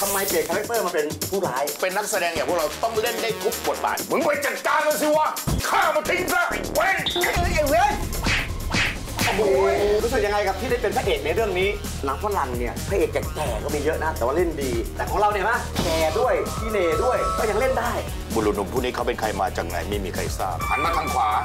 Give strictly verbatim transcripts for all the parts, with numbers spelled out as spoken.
ำไมเปลี่ยนคาแรคเตอร์มาเป็นผู้ร้ายเป็นนักแสดงอย่างพวกเราต้องเล่นได้ทุกบทบาทมึงไปจัดการมันสิวะฆ่ามันทิ้งซะไอ้เว้นไอ้เว้นโอ้ยรู้สึกยังไงกับที่ได้เป็นพระเอกในเรื่องนี้หนังฝรั่งเนี่ยพระเอกแก่ๆก็มีเยอะนะแต่ว่าเล่นดีแต่ของเราเนี่ยนะแก่ด้วยขี้เหร่ด้วยก็ยังเล่นได้บุรุษหนุ่มผู้นี้เขาเป็นใครมาจากไหนไม่มีใครทราบหันมาทางขวา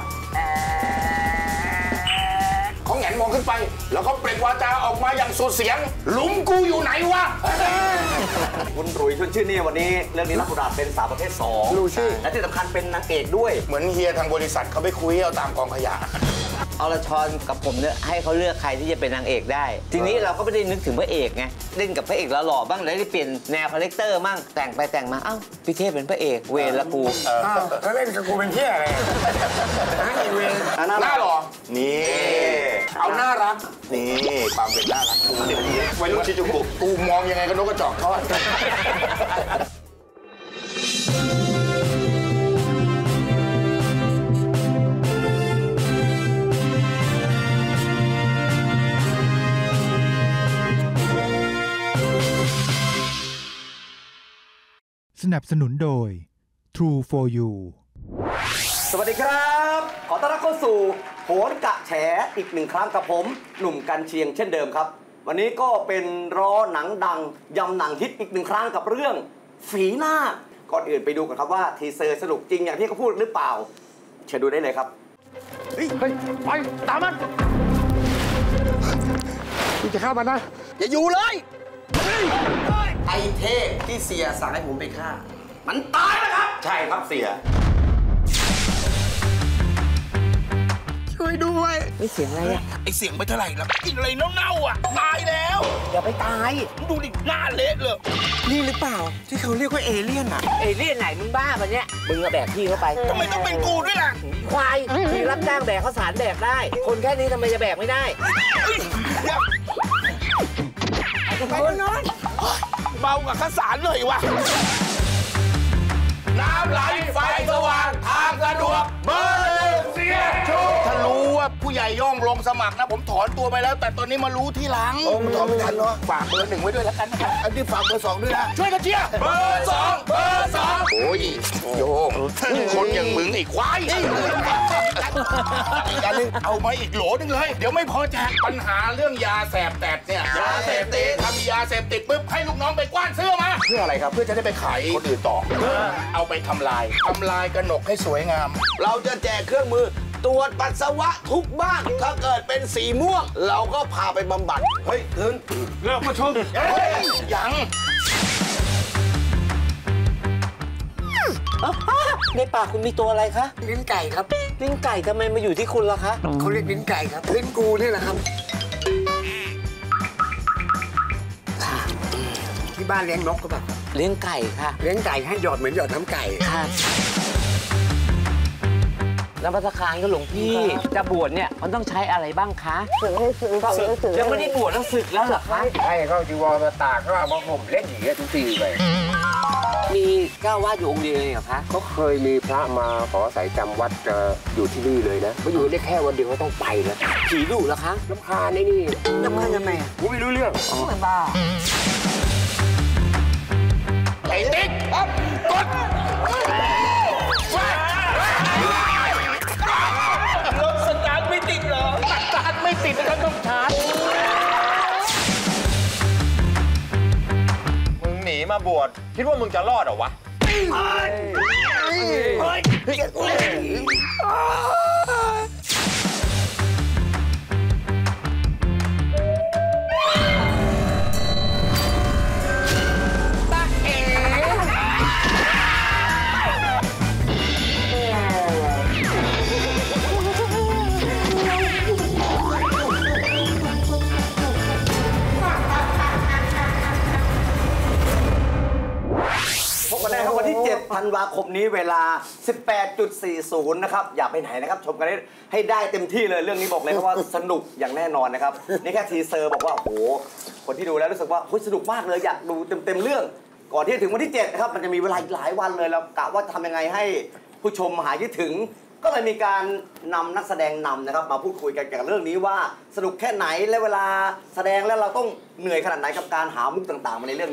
เขาแหงนมองขึ้นไปแล้วเขาเปล่งวาจาออกมาอย่างสุดเสียงหลุมกูอยู่ไหนวะคุณรุ่ยชวนชื่นนี่วันนี้เรื่องนี้รับบทเป็นสาวประเภทสองรู้ชื่อและที่สำคัญเป็นนางเอกด้วยเหมือนเฮียทางบริษัทเขาไปคุยเอาตามกองขยะอรชรกับผมเนี่ยให้เขาเลือกใครที่จะเป็นนางเอกได้ทีนี้เราก็ไม่ได้นึกถึงพระเอกไงเล่นกับพระเอกแล้วหล่อบ้างแล้วได้เปลี่ยนแนวคาแรคเตอร์มั่งแต่งไปแต่งมาเอ้าพี่เทพเป็นพระเอกเวรละกูแล้วเล่นกับกูเป็นเที่ยอะไรให้เวรหน้าหล่อนี่เอาน่ารักนี่ความเป็นน่ารักไว้รุ่นชิจูกุกูมองยังไงก็นกกระจอกทอดสนับสนุนโดย True for You สวัสดีครับขอต้อนรับเข้าสู่โหนกะแฉอีกหนึ่งครั้งกับผมหนุ่มกันเชียงเช่นเดิมครับวันนี้ก็เป็นร้อหนังดังยำหนังฮิตอีกหนึ่งครั้งกับเรื่องฝีหน้าก่อนอื่นไปดูกันครับว่าทีเซอร์สนุกจริงอย่างที่เขาพูดหรือเปล่าเชิญดูได้เลยครับเฮ้ยไปตามมันคุณจะฆ่ามันนะอย่าอยู่เลยไอเทพที่เสียสั่งให้ผมไปฆ่ามันตายแล้วครับใช่ครับเสียช่วยด้วยไม่เสียงอะไรอ่ะไอเสียงไม่เท่าไหร่แล้วกินอะไรเน่าๆอ่ะตายแล้วอย่าไปตายดูดิหน้าเละเลยนี่หรือเปล่าที่เขาเรียกว่าเอเลี่ยนอ่ะเอเลี่ยนไหนมึงบ้าปะเนี่ยมึงเอาแบกพี่เข้าไปทำไมต้องเป็นกูด้วยล่ะควายมีรับจ้างแบกข้าวสารแบกได้คนแค่นี้ทำไมจะแบกไม่ได้ไปนอนเบากับข้าวสารเลยวะน้ำไหลไฟสว่างทางสะดวกเบอร์หนึ่งเสียชูถ้ารู้ว่าผู้ใหญ่ย่องลงสมัครนะผมถอนตัวไปแล้วแต่ตอนนี้มารู้ที่หลังโอ้มันถอนไม่ทันเนาะฝากเบอร์หนึ่งไว้ด้วยแล้วกันนะครับอันนี้ฝากเบอร์สองด้วยนะช่วยกันเชียร์เบอร์สองเบอร์สองโอ้ยโยงคนอย่างมึงไอ้ควายอีกอันนึงเอามาอีกโหลนึงเลยเดี๋ยวไม่พอแจกปัญหาเรื่องยาแสบแตดเนี่ยยาเสพติดทำยาเสพติดปุ๊บให้ลูกน้องไปกว้านเสื้อมาเพื่ออะไรครับเพื่อจะได้ไปขายคนอื่นต่อเอาไปทำลายทำลายกระหนกให้สวยงามเราจะแจกเครื่องมือตรวจปัสสาวะทุกบ้านถ้าเกิดเป็นสีม่วงเราก็พาไปบำบัดเฮ้ยเดินเลิกมาชมยังในปากคุณมีตัวอะไรคะลิ้นไก่ครับลิ้นไก่ทำไมมาอยู่ที่คุณล่ะคะเขาเรียกลิ้นไก่ครับลิ้นกูนี่แหละครับที่บ้านเลี้ยงนกก็แบบเลี้ยงไก่ค่ะเลี้ยงไก่ให้หยอดเหมือนหยอดน้ำไก่ค่ะแล้วพัฒคารก็หลวงพี่จะบวชเนี่ยมันต้องใช้อะไรบ้างคะสึกให้สึกสึกสึกยังไม่ได้บวชแล้วสึกแล้วเหรอคะให้เขาจีวรมาตากเขาเอามาห่มเล่นอย่างเงี้ยทุกทีไปมีเจ้าวาดอยู่องค์เดียวเหรอคะเขาเคยมีพระมาขออาศัยจำวัดจะอยู่ที่นี่เลยนะมาอยู่ได้แค่วันเดียวก็ต้องไปแล้วผีดุเหรอคะน้ำคาในนี่น้ำคาทำไมกูไม่รู้เรื่องอ๋อบ้าไอ้ติ๊กปั๊บกดรถสตาร์ทไม่ติดเหรอสตาร์ทไม่ติดแล้วต้องชาร์จมึงหนีมาบวชคิดว่ามึงจะรอดเหรอวะวันที่เจ็ดธันวาคมนี้เวลา สิบแปดจุดสี่ศูนย์ นะครับอย่าไปไหนนะครับชมกันให้ได้เต็มที่เลยเรื่องนี้บอกเลยว่าสนุกอย่างแน่นอนนะครับนี่แค่ทีเซอร์บอกว่าโอ้โหคนที่ดูแล้วรู้สึกว่าสนุกมากเลยอยากดูเต็มๆเรื่องก่อนที่จะถึงวันที่เจ็ดนะครับมันจะมีเวลาอีกหลายวันเลยแล้วกะว่าจะทำยังไงให้ผู้ชมหายคิดถึงก็เลยมีการนำนักแสดงนำนะครับมาพูดคุยกันเกี่ยวกับเรื่องนี้ว่าสนุกแค่ไหนและเวลาแสดงแล้วเราต้องเหนื่อยขนาดไหนกับการหามุกต่างๆมาในเรื่องนี้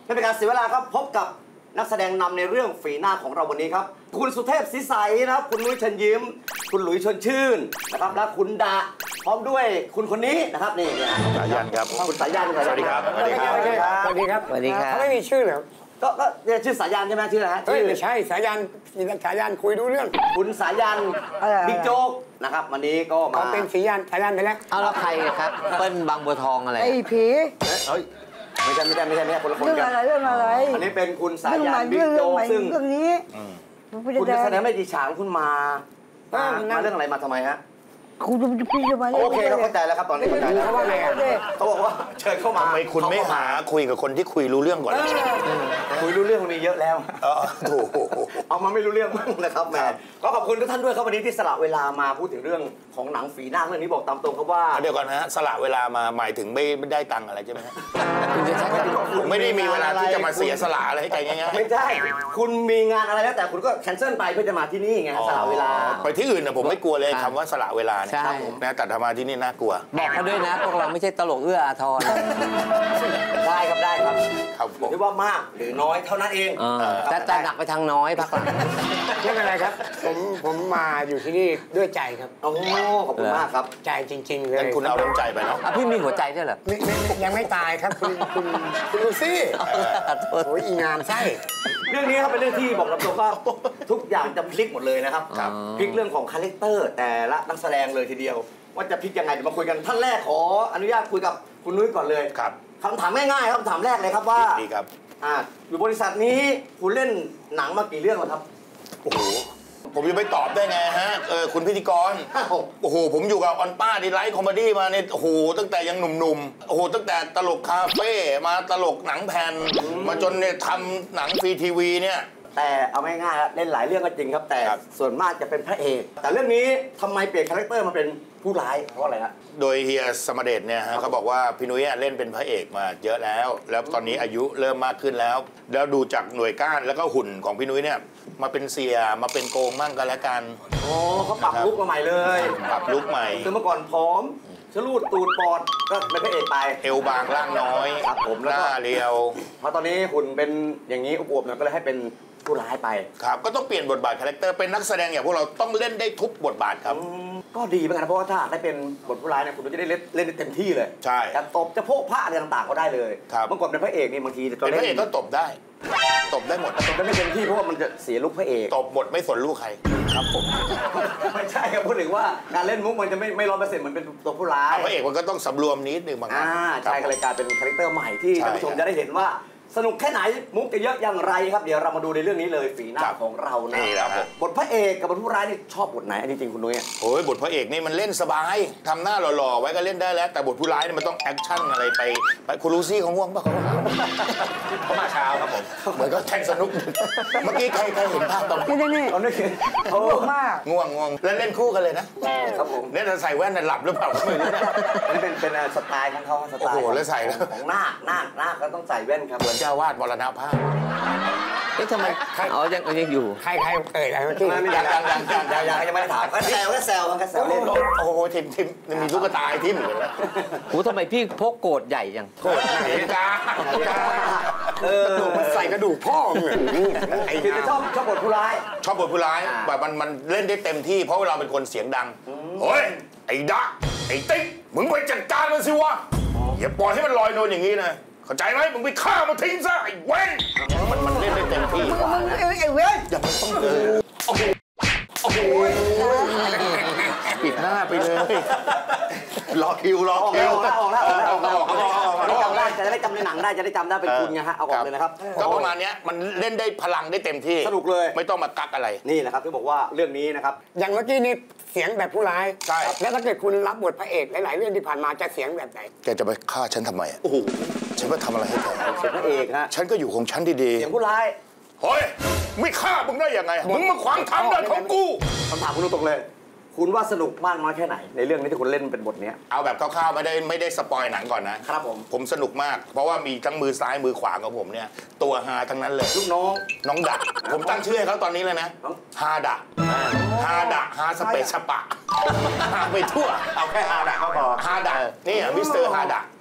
ไม่เป็นการเสียเวลาครับพบกับนักแสดงนำในเรื่องฝีหน้าของเราวันนี้ครับคุณสุเทพศรีใสนะครับคุณนุ้ยเชิญยิ้มคุณหลุยชวนชื่นนะครับและคุณดาพร้อมด้วยคุณคนนี้นะครับนี่นะสายันครับคุณสายันสวัสดีครับสวัสดีครับสวัสดีครับสวัสดีครับเขาไม่มีชื่อเหรอก็ก็เนี่ยชื่อสายันใช่ไหมชื่ออะไรฮะเฮ้ยชื่อไม่ใช่สายันสายันคุยรู้เรื่องคุณสายันอะไรอะไรบิ๊กโจ๊กนะครับวันนี้ก็มาเขาเป็นสายันสายันไปแล้วเอาแล้วใครครับเปิ้ลบางบัวทองอะไรไอ้ผีเฮ้ยไม่ใช่ไม่ใช่ไม่ใช่ไม่ใช่คนละคนเรื่องกันอะไรเรื่องอะไรอันนี้เป็นคุณสาเรื่องยัใหม่นบิ๊เรื่กองเรื่องใหม่โจ๊กซึ่งเรื่องนี้มันไม่ได้คุณแดจะแสดงงไม่กี่ฉากคุณมามามาเรื่องอะไรมาทำไมฮะคุณจะพี่จะมาโอเคครับเข้าใจแล้วครับตอนนี้เข้าใจแล้วเขาว่าไงอ่ะเขาบอกว่าเชิญเข้ามาทำไมคุณไม่หาคุยกับคนที่คุยรู้เรื่องก่อนล่ะคุยรู้เรื่องมันมีเยอะแล้วเออโถ่เอามาไม่รู้เรื่องมั้งนะครับแหม่ก็ขอบคุณทุกท่านด้วยครับวันนี้ที่สละเวลามาพูดถึงเรื่องของหนังฝีหน้าเรื่องนี้บอกตามตรงครับว่าเดี๋ยวก่อนนะฮะสละเวลามาหมายถึงไม่ไม่ได้ตังค์อะไรใช่ไหมฮะคุณจะใช้คำว่าผมไม่ได้มีเวลาที่จะมาเสียสละอะไรให้ใครง่ายๆไม่ใช่ คุณมีงานอะไรแล้วแต่คุณก็แคนเซิลไปเพื่อจะมาที่นี่ไงสละเวลาไปที่อื่นนะผมไม่กลัวเลยคำว่าสละเวลาเนี่ยใช่นะแต่ทำมาที่นี่น่ากลัวบอกเขาด้วยนะ พวกเราไม่ใช่ตลกเอื้ออาทรได้ครับได้ครับครับผมหรือว่ามากหรือน้อยเท่านั้นเองเออแต่แต่หนักไปทางน้อยพักหลังไม่เป็นไรครับ ผมผมมาอยู่ที่นี่ด้วยใจครับโอ้ขอบคุณมากครับใจจริง ๆ เลยงั้นคุณเอาน้ำใจไปเนาะอ่ะพี่มีหัวใจด้วยเหรอไม่ไม่ไม่ยังไม่ตายครับคุณคุณคุณลูซี่ขอโทษโอ้ยอีงามไส้เรื่องนี้ครับเป็นเรื่องที่บอกตามตรงว่าทุกอย่างจะพลิกหมดเลยนะครับครับพลิกเรื่องของคาแรคเตอร์แต่ละนักแสดงเลยทีเดียว ว่าจะพลิกยังไงเดี๋ยวมาคุยกันท่านแรกขออนุญาตคุยกับคุณนุ้ยก่อนเลยครับคำถามง่ายๆครับคำถามแรกเลยครับว่าดีครับอ่าอยู่บริษัทนี้คุณเล่นหนังมากี่เรื่องแล้วครับโอ้โหผมจะไปตอบได้ไงฮะเออคุณพิธีกรอ้าวโอ้โหผมอยู่กับออนป้าดีไลท์คอมเมดี้มาเนี่ยโอ้โหตั้งแต่ยังหนุ่มๆโอ้โหตั้งแต่ตลกคาเฟ่มาตลกหนังแผ่นมาจนเนี่ยทำหนังฟรีทีวีเนี่ยแต่เอาง่ายๆครับเล่นหลายเรื่องก็จริงครับ แต่ครับส่วนมากจะเป็นพระเอก แต่เรื่องนี้ทำไมเปลี่ยนคาแรคเตอร์มาเป็นผู้ร้ายเพราะอะไรฮะโดยเฮียสมเดชเนี่ยฮะเขาบอกว่าพี่นุ้ยเล่นเป็นพระเอกมาเยอะแล้ว แล้วตอนนี้อายุเริ่มมากขึ้นแล้ว แล้วดูจากหน่วยก้านแล้วก็หุ่นของพี่นุ้ยเนี่ยมาเป็นเสียมาเป็นโกงมั่งกันแล้วกันโอ้เขาปรับลุกมาใหม่เลยปรับลุกใหม่คือเมื่อก่อนผอมชะลูดตูดปอดก็เป็นพระเอกไปเอวบางร่างน้อยครับผมหแล้วน้าก็เรียวพอตอนนี้หุ่นเป็นอย่างนี้อวบๆหน่อยก็เลยให้เป็นผู้ร้ายไปครับก็ต้องเปลี่ยนบทบาทคาแรคเตอร์เป็นนักแสดงอย่างพวกเราต้องเล่นได้ทุกบทบาทครับอืมก็ดีเหมือนกันนะเพราะว่าถ้าได้เป็นบทผู้ร้ายเนี่ยคุณจะได้เล่นเล่นได้เต็มที่เลยใช่จะตบจะโพกผ้าอะไรต่างๆก็ได้เลยครับเมื่อก่อนเป็นพระเอกนี่บางทีจะเป็นพระเอกก็ตบได้ ตบได้หมดตบได้ไม่เต็มที่เพราะว่ามันจะเสียลุคพระเอกตบหมดไม่สนลูกใครครับผมไม่ใช่ครับพูดถึงว่าการเล่นมุกมันจะไม่ไม่ร้อยเปอร์เซ็นต์เหมือนเป็นตัวผู้ร้ายพระเอกมันก็ต้องสำรวมนิดนึงบางครั้อ่าง ใช่ก็เลยกลายเป็นคาแรคเตอร์ใหม่ที่ใช่ท่านผู้ชมจะได้เห็นว่าสนุกแค่ไหนมุกจะเยอะอย่างไรครับเดี๋ยวเรามาดูในเรื่องนี้เลยฝีหน้าครับของเรานะนี่แหละครับบทพระเอกกับบทผู้ร้ายนี่ชอบบทไหนอันนี้จริงคุณนุ้ยโอ้ยบทพระเอกนี่มันเล่นสบายทำหน้าหล่อๆไว้ก็เล่นได้แล้ว แต่บทผู้ร้ายนี่มันต้องแอคชั่นอะไรไปไปคุณลูซี่ของง่วงป่ะเขามาเช้าครับผมเหมือนก็แทงสนุกเมื่อกี้ใครใครเห็นภาพตอนนี่นี่นี่ตอนนี้คือโอ้มากง่วงง่วงแล้วเล่นคู่กันเลยนะครับผมเนี่ยจะใส่แว่นน่ะหลับหรือเปล่าไม่รู้นะอันนี้เป็นเป็นสไตล์ของเขาสไตล์โอ้โหแล้วใส่แล้วของนาคนาคนาคก็ต้องใส่แว่นครับเหมือนเจ้าวาดมรณภาพเอ๊ะทำไมอ๋อยังยังอยู่ใครใครเอ่ยอะไรเมื่อกี้ไม่ไม่ยังยังยังยังยังยังยังไม่ได้ถามก็แซวก็แซวมันก็แซวเล่นโอ้โหทิมทิมมีลูกตาทิมอยู่แล้วโอ้ทำไมพี่พกโกรธใหญ่จังโคตรไหนจ้าเออกระดูกมันใส่กระดูกพ่อเหมือนไอ้คือจะชอบชอบบทผู้ร้ายชอบบทผู้ร้ายอ่าแบบมันมันเล่นได้เต็มที่เพราะเราเป็นคนเสียงดังเฮ้ยไอ้ดักไอ้ติ๊กมึงไปจัดการมันสิวะอย่าปล่อยให้มันลอยนวลอย่างนี้นะเข้าใจไหมมึงไปฆ่ามันทิ้งซะไอ้เว้นมันมันเล่นได้เต็มที่มึงไอ้ไอ้เว้ยอย่ามันต้องเออโอ้โหโอ้โหปิดหน้าไปเลยรอคิวรอออกคิแล้ววออกแล้วออกแล้วออกแล้วออกแล้วออกแล้วออกแล้วออกจะได้จำในหนังได้จะได้จำได้เป็นคุณไงฮะเอาออกเลยนะครับก็ประมาณเนี้ยมันเล่นได้พลังได้เต็มที่สนุกเลยไม่ต้องมากักอะไรนี่แหละครับที่บอกว่าเรื่องนี้นะครับอย่างเมื่อกี้นี่เสียงแบบผู้ร้ายใช่แล้วถ้าเกิดคุณรับบทพระเอกหลายๆเรื่องที่ผ่านมาจะเสียงแบบไหนแกจะไปฆ่าฉันทำไมอ่ะโอ้โหฉันมาทำอะไรให้แกเสียงพระเอกฮะฉันก็อยู่ของฉันดีเสียงผู้ร้ายๆเฮ้ยไม่ฆ่ามึงได้ยังไงมึงมาขวางทางเดินของกูคำถามคุณตรงๆเลย คุณว่าสนุกมากน้อยแค่ไหน ในเรื่องนี้ที่คุณเล่นเป็นบทเนี้ยเอาแบบคร่าวๆไม่ได้ไม่ได้สปอยหนังก่อนนะครับผมผมสนุกมาก เพราะว่ามีทั้งมือซ้ายมือขวาของผมเนี่ยตัวฮาทั้งนั้นเลยลูกน้องน้องดะผมตั้งชื่อให้เขาตอนนี้เลยนะน้องฮาดะฮาดะฮาสเปซสปะฮาไปทั่วเอาแค่ฮาดะก็พอฮาดะนี่อ่ะมิสเตอร์ฮาดะ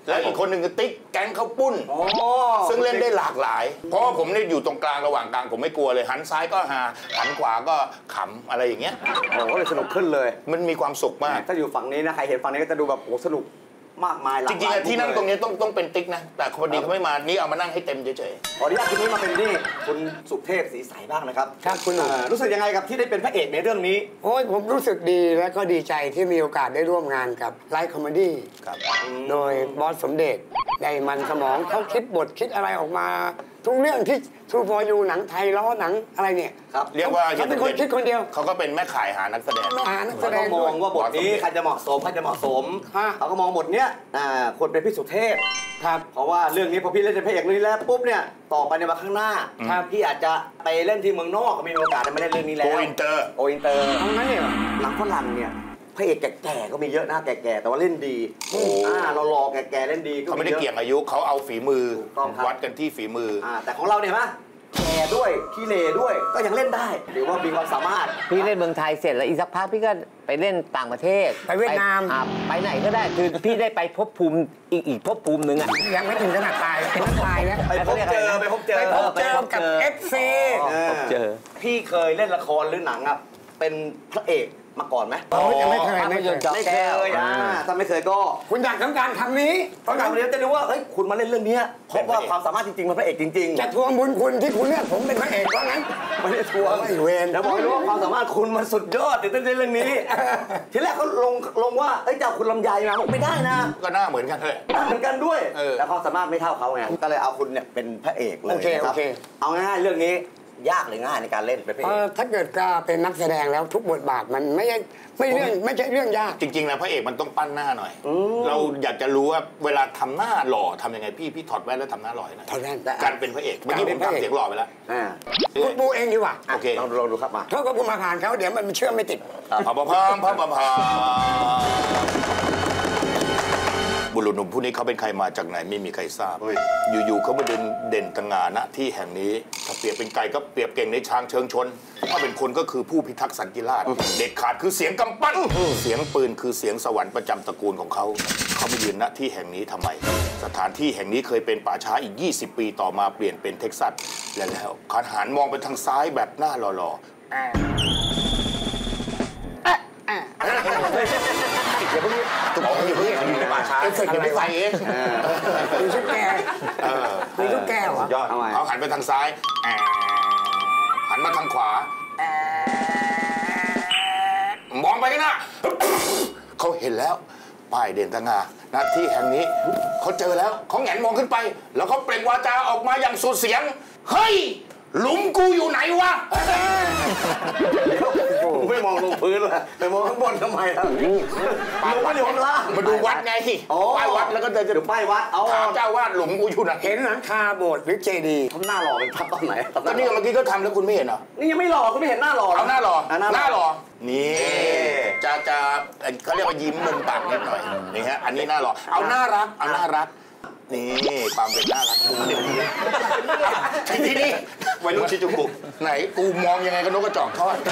แล้วอีกคนหนึ่งคือติ๊กแก๊งข้าวปุ้นซึ่งเล่นได้หลากหลาย เพราะว่าผมเนี่ยอยู่ตรงกลางระหว่างกลางผมไม่กลัวเลยหันซ้ายก็ฮาหันขวาก็ขำอะไรอย่างเงี้ยโอ้ก็เลยสนุกขึ้นเลยมันมีความสุขมากถ้าอยู่ฝั่งนี้นะใครเห็นฝั่งนี้ก็จะดูแบบโอ้สนุกมากมายหลากหลายจริงๆที่นั่งตรงนี้ต้องต้องเป็นติ๊กนะแต่คนดีเขาไม่มานี่เอามานั่งให้เต็มเฉยขออนุญาตคุณนี้มาเป็นนี่คุณสุเทพศรีใสบ้างนะครับครับคุณหนุ่มอ่ารู้สึกยังไงกับที่ได้เป็นพระเอกในเรื่องนี้โอ้ยผมรู้สึกดีและก็ดีใจที่มีโอกาสได้ร่วมงานกับไลฟ์คอมเมดี้ๆครับโดยบอสสมเด็จได้มันสมองเขาคิดบทคิดอะไรออกมา ทุกเรื่องที่ True for You หนังไทยล้อหนังอะไรเนี่ยครับเรียกว่าเขาเป็นคนคิดคนเดียวเขาก็เป็นแม่ขายหานักแสดงหานักแสเขาดก็งมด้อวยงว่าบทนี้ใครจะเหมาะสมใครจะเหมาะสมฮะเขาก็มองบทเนี้ยอ่าควรเป็นพี่สุเทพครับเพราะว่าเรื่องนี้พอพี่เล่นเป็นพระเอกเรื่องนี้แล้วปุ๊บเนี่ยต่อไปในวันข้างหน้าครับพี่อาจจะไปเล่นที่เมืองนอกก็มีโอกาสได้มาเล่นเรื่องนี้แล้วโกอินเตอร์โกอินเตอร์เอางั้นเนี่ยเหรอหนังฝรั่งเนี่ยพระเอกแก่ๆก็มีเยอะนะแก่ๆแต่ว่าเล่นดีอ่าเรารอแก่ๆเล่นดีเขาไม่ได้อะเกี่ยงอายุเขาเอาฝีมือถูกต้องครับวัดกันที่ฝีมืออ่าแต่ของเราเนี่ยมั้ยแก่ด้วยขี้เลด้วยก็ยังเล่นได้หรือว่ามีความสามารถพี่เล่นเมืองไทยเสร็จแล้วอีกสักพักพี่ก็ไปเล่นต่างประเทศไปเวียดนามอ่ะไปไหนก็ได้คือพี่ได้ไปภพภูมิอีกอีกภพภูมิหนึ่งอ่ะยังไม่ถึงขนาดตายเป็นตายแล้วไปพบเจอไปพบเจอไปพบเจอกับ เอฟ ซีพบเจอพี่เคยเล่นละครหรือหนังอ่ะเป็นพระเอกมาก่อนไหมโอ้ยยังไม่เคยไม่เคยไม่เคยอ่าถ้าไม่เคยก็คุณอยากทำการทำนี้ตอนหลังเดี๋ยวจะดูว่าเฮ้ยคุณมาเล่นเรื่องนี้เพราะว่าความสามารถจริงๆมันพระเอกจริงๆจะทวงบุญคุณที่คุณเลือกผมเป็นพระเอกว่างั้นไม่ได้ทวงไอ้เวรแล้วบอกให้รู้ว่าความสามารถคุณมันสุดยอดเดี๋ยวต้องเล่นเรื่องนี้ ทีแรกเขาลงลงว่าเอ้ยจะเอาคุณลำไยมาบอกไม่ได้นะก็หน้าเหมือนกันเลยเหมือนกันด้วยเออแต่ความสามารถไม่เท่าเขาไงก็เลยเอาคุณเนี่ยเป็นพระเอกเลยโอเคนะครัโอเคเอาง่ายๆเรื่องนี้ยากหรือง่ายในการเล่นเป็นพระเอเอ่อก ถ้าเกิดก็เป็นนักแสดงแล้วทุกบทบาทมันไม่ใช่ไม่เรื่องไม่ใช่เรื่องยากจริงๆนะพระเอกมันต้องปั้นหน้าหน่อย เราอยากจะรู้ว่าเวลาทำหน้าหล่อทำยังไงพี่พี่ถอดแว่นแล้วทำหน้าหล่อนะถอดแว่นการเป็นพระเอกเมื่อกี้ผมทำเสียงหล่อไปแล้วอ่าคุณปูเองดีกว่าโอเคลองดูลองดูครับมาเพราะว่าผมมาผ่านเขาเดี๋ยวมันเชื่อมไม่ติดพอพอพอพอพอพอบุรุษหนุ่มผู้นี้เขาเป็นใครมาจากไหนไม่มีใครทราบ อยู่ๆเขามาเด่นเด่นตระหง่าณที่แห่งนี้ถ้าเปรียบเป็นไก่ก็เปรียบเก่งในช้างเชิงชน ถ้าเป็นคนก็คือผู้พิทักษ์สันติราษฎร์เด็ดขาดคือเสียงกำปั้นเสียงปืนคือเสียงสวรรค์ประจำตระกูลของเขาเขามายืนณที่แห่งนี้ทำไม สถานที่แห่งนี้เคยเป็นป่าช้าอีกยี่สิบปีต่อมาเปลี่ยนเป็นเท็กซัสและแล้วขานหันมองไปทางซ้ายแบบหน้าหล่อๆเดี๋ยวพวกนี้ตุ๊กอยู่ที่อยู่ในป่าช้าเอฟเฟกต์ยังไม่ใส่เองมีชุดแก้วมีชุดแก้วเหรอยอดเอาใหม่เขาหันไปทางซ้ายแอะหันมาทางขวา มองไปกันนะเขาเห็นแล้วป้ายเด่นตระหง่าณที่แห่งนี้เขาเจอแล้วเขาแหงนมองขึ้นไป แล้วเขาเปล่งวาจาออกมาอย่างสุดเสียงเฮ้ยหลุมกูอยู่ไหนวะไม่มองลงพื้นเลยไปมองข้างบนทำไมล่ะลงมาอยู่ข้างล่างมาดูวัดไงอ๋อป้ายวัดแล้วก็เดินจะดูป้ายวัดเอาถามเจ้าวาดหลุมกูอยู่ไหนเห็นหลังคาโบสถ์หรือเจดีย์ทำหน้าหล่อเป็นทับตอนไหนก็นี่เมื่อกี้ก็ทำแล้วคุณไม่เห็นเหรอนี่ยังไม่หล่อคุณไม่เห็นหน้าหล่อเอาหน้าหล่อหน้าหน้าหหล่ล่ออนี่จะจะเขาเรียกว่ายิ้มมุมปากนิดหน่อยนี่ฮะอันนี้หน้าหล่อเอาน่ารักเอาน่ารักนี่ความเป็นน่ารักมุมนี้ทีนี้วัยรุ่นชิจูกุไหนกูมองยังไงก็นกกระจอกทอด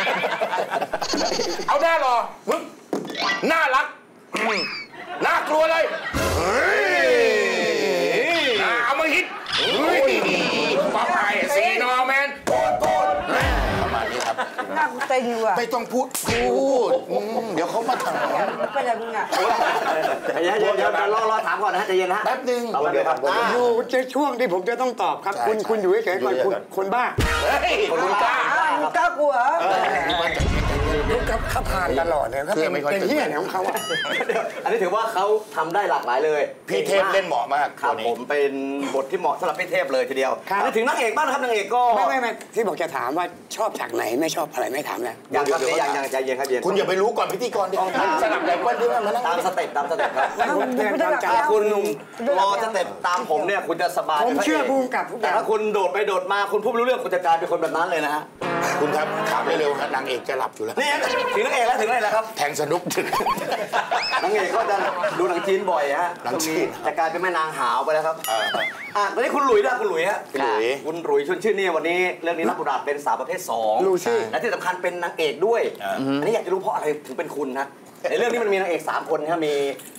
เอาหน้าหล่อมึงน่ารักอืมน่ากลัวเลยเฮ้ยน่าเอามาฮิตเฮ้ยป้าไผ่สีนอแมนโกดโกดประมาณนี้ครับหน้ากูเต็งอยู่อ่ะไม่ต้องพูดพูดอืมเดี๋ยวเขามาถามเป็นอะไรมึงอ่ะเดี๋ยวเดี๋ยวเดี๋ยวรอรอถามก่อนนะใจเย็นนะแป๊บนึงเอาเดี๋ยวครับอยู่ในช่วงที่ผมจะต้องตอบครับใช่คุณใช่คุณอยู่เฉยๆก่อนคุณคนบ้าเฮ้ยคนรู้จ้าอ้าวมึงกล้ากูเหรอลูกครับเขาผ่านตลอดเลยเขาเป็นเป็นเฮี้ยเนี่ยของเขาอะเดี๋ยวอันนี้ถือว่าเขาทำได้หลากหลายเลยพี่เทพเล่นเหมาะมากครัตับวผนี้มเป็นบทที่เหมาะสำหรับพี่เทพเลยทีเดียวครับแล้วถึงนางเอกบ้างนะครับนางเอกก็ไม่ไม่ไม่ที่บอกจะถามว่าชอบฉากไหนไม่ชอบอะไรไม่ถามแล้วยังครับยังยังใจเย็นครับเย็นคุณอย่าไปรู้ก่อนพิธีกรดิสลับไดเปิ้ลที่มันมานั่งตามสเต็ปตามสเต็ปครับผมเตือนความจถ้าคุณรอสเต็ปตามผมเนี่ยคุณจะสบายผมเชื่อภูมิกับทุกอแต่ย่างถ้าคุณโดดไปโดดมาคุณพูดไม่รู้เรื่องคุณจะกลายเป็นคนแบบนั้นเลยนะฮะคุณครับถามเร็วๆฮะนางเอกจะหลับอยู่แล้วนี่ถึงนางเอกแล้วถึงนางเอกแล้วครับแทงสนุกถึงนางเอกก็จะดูหนังจีนบ่อยฮะหนังตรงจีนี้นจะกลายเป็นแม่นางหาวไปแล้วครับเอออ่ะตอนนี้คุณหลุยนะคุณหลุยฮะคุณหลุยคุณหลุยชวนชื่นนี่วันนี้เรื่องนี้รับบทบาทเป็นสาวประเภทสองลูซี่และที่สำคัญเป็นนางเอกด้วยอ่าอันนี้อยากจะรู้เพราะอะไรถึงเป็นคุณฮะในเรื่องนี้มันมีนางเอกสามคนนะมี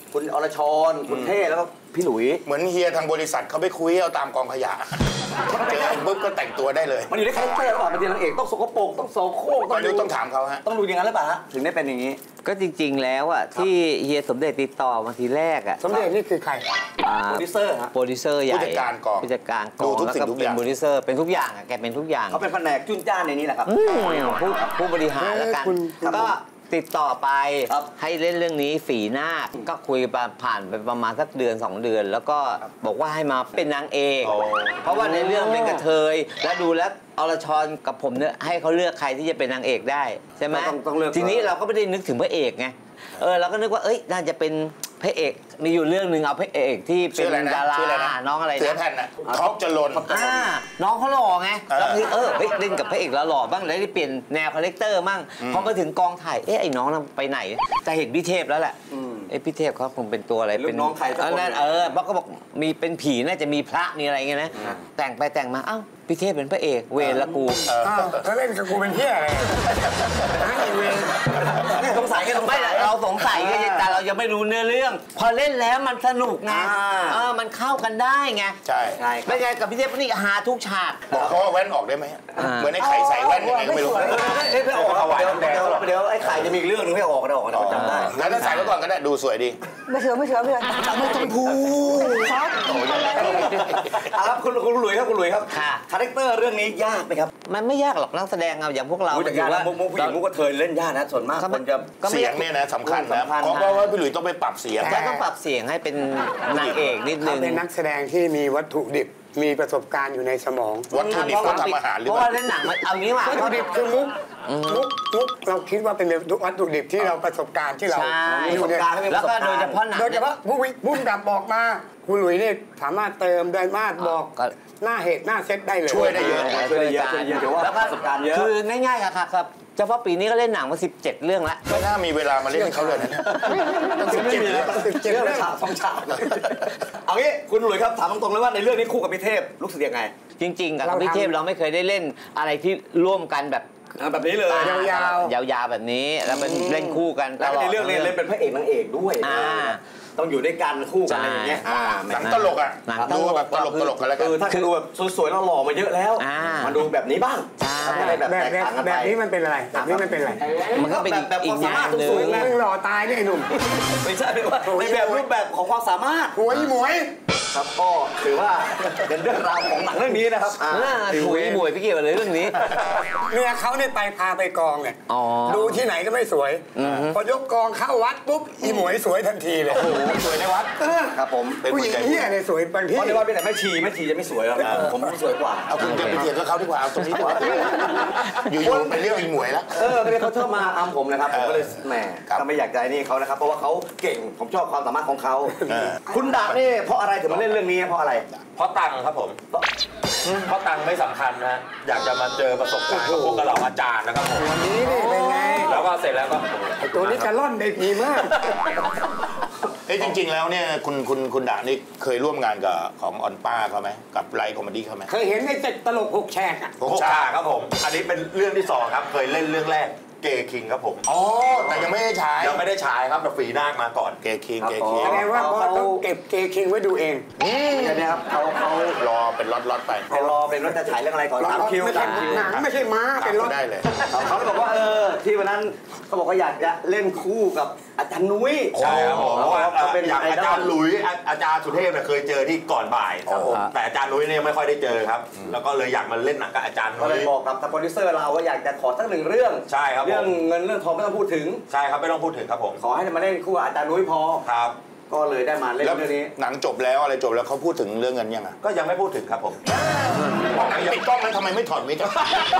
คุณอรชรคุณเท่แล้วก็พี่หลุยเหมือนเฮียทางบริษัทเขาไปคุยเอาตามกองขยะเจอปุ๊บก็แต่งตัวได้เลยมันอยู่ในคาแรคเตอร์หรือเปล่าเป็นนางเอกต้องสกปรกต้องโสโครกต้องดูต้องถามเขาฮะต้องดูอย่างนั้นหรือเปล่าฮะถึงได้เป็นอย่างนี้ก็จริงๆแล้วอ่ะที่เฮียสมเด็จติดต่อมาทีแรกอ่ะสมเด็จนี่คือใครโปรดิวเซอร์ฮะโปรดิวเซอร์ใหญ่ผู้จัดการกองผู้จัดการกองแล้วก็เป็นโปรดิวเซอร์เป็นทุกอย่างอ่ะแกเป็นทุกอย่างเขาเป็นแผนกจุนจ้านในนี้แหละครับผู้ผู้บริหารแล้วกันก็ติดต่อไปให้เล่นเรื่องนี้ฝีหน้าก็คุยผ่านไปประมาณสักเดือนสองเดือนแล้วก็บอกว่าให้มาเป็นนางเอกเพราะว่าในเรื่องเป็นกระเทยแล้วดูแล้วอรชรกับผมเนี่ยให้เขาเลือกใครที่จะเป็นนางเอกได้ใช่ไหมทีนี้เราก็ไม่ได้นึกถึงพระเอกไงเออเราก็นึกว่าเอ้ยน่าจะเป็นพระเอกมีอยู่เรื่องหนึ่งเอาพระเอกที่เป็นดาราน้องอะไรนะเสือแผ่นน่ะท็อปจรนอ่าน้องเขาหล่อไงแล้วคือเออเฮ้ยเล่นกับพระเอกแล้วหล่อบ้างแล้วได้เปลี่ยนแนวคาแรคเตอร์มั่งพอมาถึงกองถ่ายเอ๊ะไอ้น้องนั้นไปไหนจะเห็นพี่เทพแล้วแหละไอ้พี่เทพเขาคงเป็นตัวอะไรเป็นน้องใครสักคนเออเพราะเขาบอกมีเป็นผีน่าจะมีพระมีอะไรเงี้ยนะแต่งไปแต่งมาเอ้าพี่เทพเป็นพระเอกเวรละกูแล้วเล่นกับกูเป็นเที่ยอะไรเวรสงสัยกันไม่เราสงสัยแต่เรายังไม่รู้เนื้อเรื่องพอเล่นแล้วมันสนุกไงเออมันเข้ากันได้ไงใช่ใช่ไม่ไงกับพี่เทพนี่หาทุกฉากบอกเขาว่าแว่นออกได้ไหมเหมือนไอ้ไข่ใส่แว่นยังไงก็ไม่รู้เอ้ยไม่ออกเดี๋ยวเดี๋ยวเดี๋ยวไอ้ไข่จะมีเรื่องนึงให้ออกได้ออกได้จำได้แล้วถ้าใส่ไว้ก่อนก็ได้ดูสวยดีไม่เชื่อไม่เชื่อไม่เชื่อไม่ต้องพูดครับครับคุณคุณหลุยครับคุณหลุยครับคาแรคเตอร์เรื่องนี้ยากไหมครับมันไม่ยากหรอกนักแสดงเอาอย่างพวกเราถือว่ามุกมุกผู้หญิงมุกก็เทยเล่นยากนะส่วนมากคนจะเสียงเนี่ยนะสำคัญนะเพราะว่าพี่หลุยต้องไปปรับเสียงแล้วต้องปรับเสียงให้เป็นนางเอกนิดนึงเป็นนักแสดงที่มีวัตถุดิบมีประสบการณ์อยู่ในสมองวัตถุดิบเขาทำอาหารหรือเปล่าเพราะว่าเล่นหนังเอางี้มาวัตถุดิบคือมุกมุกมุกเราคิดว่าเป็นวัตถุดิบที่เราประสบการณ์ที่เราประสบการณ์แล้วก็โดยเฉพาะหนังโดยเฉพาะผู้ผู้กำกับบอกมาคุณหลุยเนี่ยสามารถเติมได้มากบอกหน้าเหตุหน้าเซตได้เลยช่วยได้เยอะช่วยได้เยอะแล้วก็ประสบการณ์เยอะคือง่ายๆครับครับเฉพาะปีนี้ก็เล่นหนังมาสิบเจ็ดเรื่องแล้วไม่น่ามีเวลามาเล่นให้เขาเลยนะต้องสิบเจ็ดเรื่องสิบเจ็ดเรื่องฉากสองฉากเอางี้คุณหลุยครับถามตรงๆเลยว่าในเรื่องนี้คู่กับพี่เทพรู้สึกยังไงจริงๆกับพี่เทพเราไม่เคยได้เล่นอะไรที่ร่วมกันแบบแบบนี้เลยยาวๆยาวๆแบบนี้แล้วเป็นเล่นคู่กันแล้วในเรื่องนี้เล่นเป็นพระเอกนางเอกด้วยต้องอยู่ด้วยกันคู่กันอะไรอย่างเงี้ยหนังตลกอ่ะดูแบบตลกตลกกันแล้วกันคือถ้าดูแบบสวยๆแล้วหล่อมาเยอะแล้วมาดูแบบนี้บ้างแบบแบบนี้มันเป็นอะไรแบบนี้มันเป็นอะไรมันก็เป็นอีกอย่างนึงมึงหล่อตายเนี่ยไอ้หนุ่มไม่ใช่เป็นว่าในแบบรูปแบบของความสามารถหวยหมวยครับก็ถือว่าเป็นเรื่องราวของหนังเรื่องนี้นะครับหวยหมวยพี่เกี่ยวเลยเรื่องนี้เนี่ยเขาเนี่ยไปพาไปกองเนี่ยดูที่ไหนก็ไม่สวยพอยกกองเข้าวัดปุ๊บอีหมวยสวยทันทีเลยสวยในวัดครับผมผู้หญิงเฮียเนี่ยสวยบางทีเพราะในวัดเป็นแต่ไม่ชีไม่ชีจะไม่สวยหรอกผมสวยกว่าเอาคุณจะไปเถียงกับเขาดีกว่าเอาตรงนี้ดีกว่าอยู่ๆเป็นเรื่องอีหมวยแล้วเออเขาชอบมาอ้ำผมนะครับผมก็เลยแหมก็ไม่อยากใจนี่เขานะครับเพราะว่าเขาเก่งผมชอบความสามารถของเขาคุณดาบนี่เพราะอะไรถึงมาเล่นเรื่องนี้เพราะอะไรเพราะตังค์ครับผมเพราะตังค์ไม่สำคัญนะอยากจะมาเจอประสบการณ์กับพวกเราอาจารย์นะครับผมวันนี้นี่เป็นไงแล้วก็เสร็จแล้วก็ไอตัวนี้จะล่อนได้ดีมากเอ้จริงๆแล้วเนี่ยคุณคุณคุณดานี่เคยร่วมงานกับของออนป้าเขาไหมกับไลฟ์คอมเมดี้เขาไหมเคยเห็นในเจ็ดตลกหกแฉกอ่ะหกแฉกครับผมอันนี้เป็นเรื่องที่สองครับเคยเล่นเรื่องแรกเกย์คิงครับผมอ๋อแต่ยังไม่ได้ฉายยังไม่ได้ฉายครับแต่ฝีนาคมาก่อนเกย์คิงเกย์คิงแสดงว่าเขาเก็บเกย์คิงไว้ดูเองนี่นะครับเขาเขารอเป็นล็อตๆไปเขารอเป็นว่าจะฉายเรื่องอะไรก่อนตามคิวตามคิวหนังไม่ใช่ม้าเป็นล็อตได้เลยเขาบอกว่าเออที่วันนั้นเขาบอกว่าอยากจะเล่นคู่กับอาจารย์นุ้ยใช่ครับผมเพราะว่าเป็นอาจารย์หลุยอาจารย์สุเทพเนี่ยเคยเจอที่ก่อนบ่ายครับผมแต่อาจารย์นุ้ยเนี่ยไม่ค่อยได้เจอครับแล้วก็เลยอยากมาเล่นหนังกับอาจารย์นุ้ยก็เลยบอกกับโปรดิวเซอร์เราว่าอยากจะขอสักหนึ่งเรื่องใช่ครับเรื่องเงินเรื่องทองไม่ต้องพูดถึงใช่ครับไม่ต้องพูดถึงครับผมขอให้มาเล่นคู่อาจารย์นุ้ยพอครับก็เลยได้มาเล่นเรื่องนี้หนังจบแล้วอะไรจบแล้วเขาพูดถึงเรื่องเงินยังอ่ะก็ยังไม่พูดถึงครับผมหนังปิดกล้องแล้วทำไมไม่ถอดมิก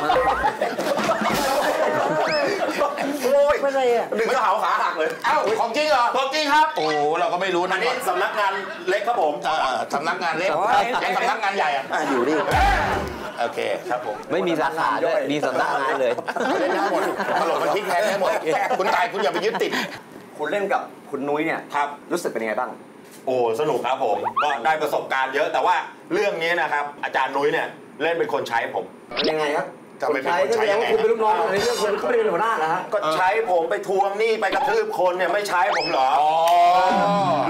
โอ้ยไม่ใช่อ่ะดึงก็หาขาหักเลยเอ้าของจริงเหรอของจริงครับโอ้เราก็ไม่รู้นะอันนี้สำนักงานเล็กครับผมสำนักงานเล็กยังสำนักงานใหญ่อ่ะอยู่ดิโอเคครับผมไม่มีสาขาด้วยมีสำนักงานเลยเล่นได้หมดตลกมันพลิกแพลงได้หมดคุณตายคุณอย่าไปยึดติดคุณเล่นกับคุณนุ้ยเนี่ยครับรู้สึกเป็นยังไงบ้างโอ้สนุกครับผมก็ได้ประสบการณ์เยอะแต่ว่าเรื่องนี้นะครับอาจารย์นุ้ยเนี่ยเล่นเป็นคนใช้ผมยังไงครับจะเป็นคนใช้ยังไงคุณเป็นลูกน้องในเรื่องคุณเขาเป็นหัวหน้านะฮะก็ใช้ผมไปทวงหนี้ไปกระทืบคนเนี่ยไม่ใช้ผมเหรออ๋อ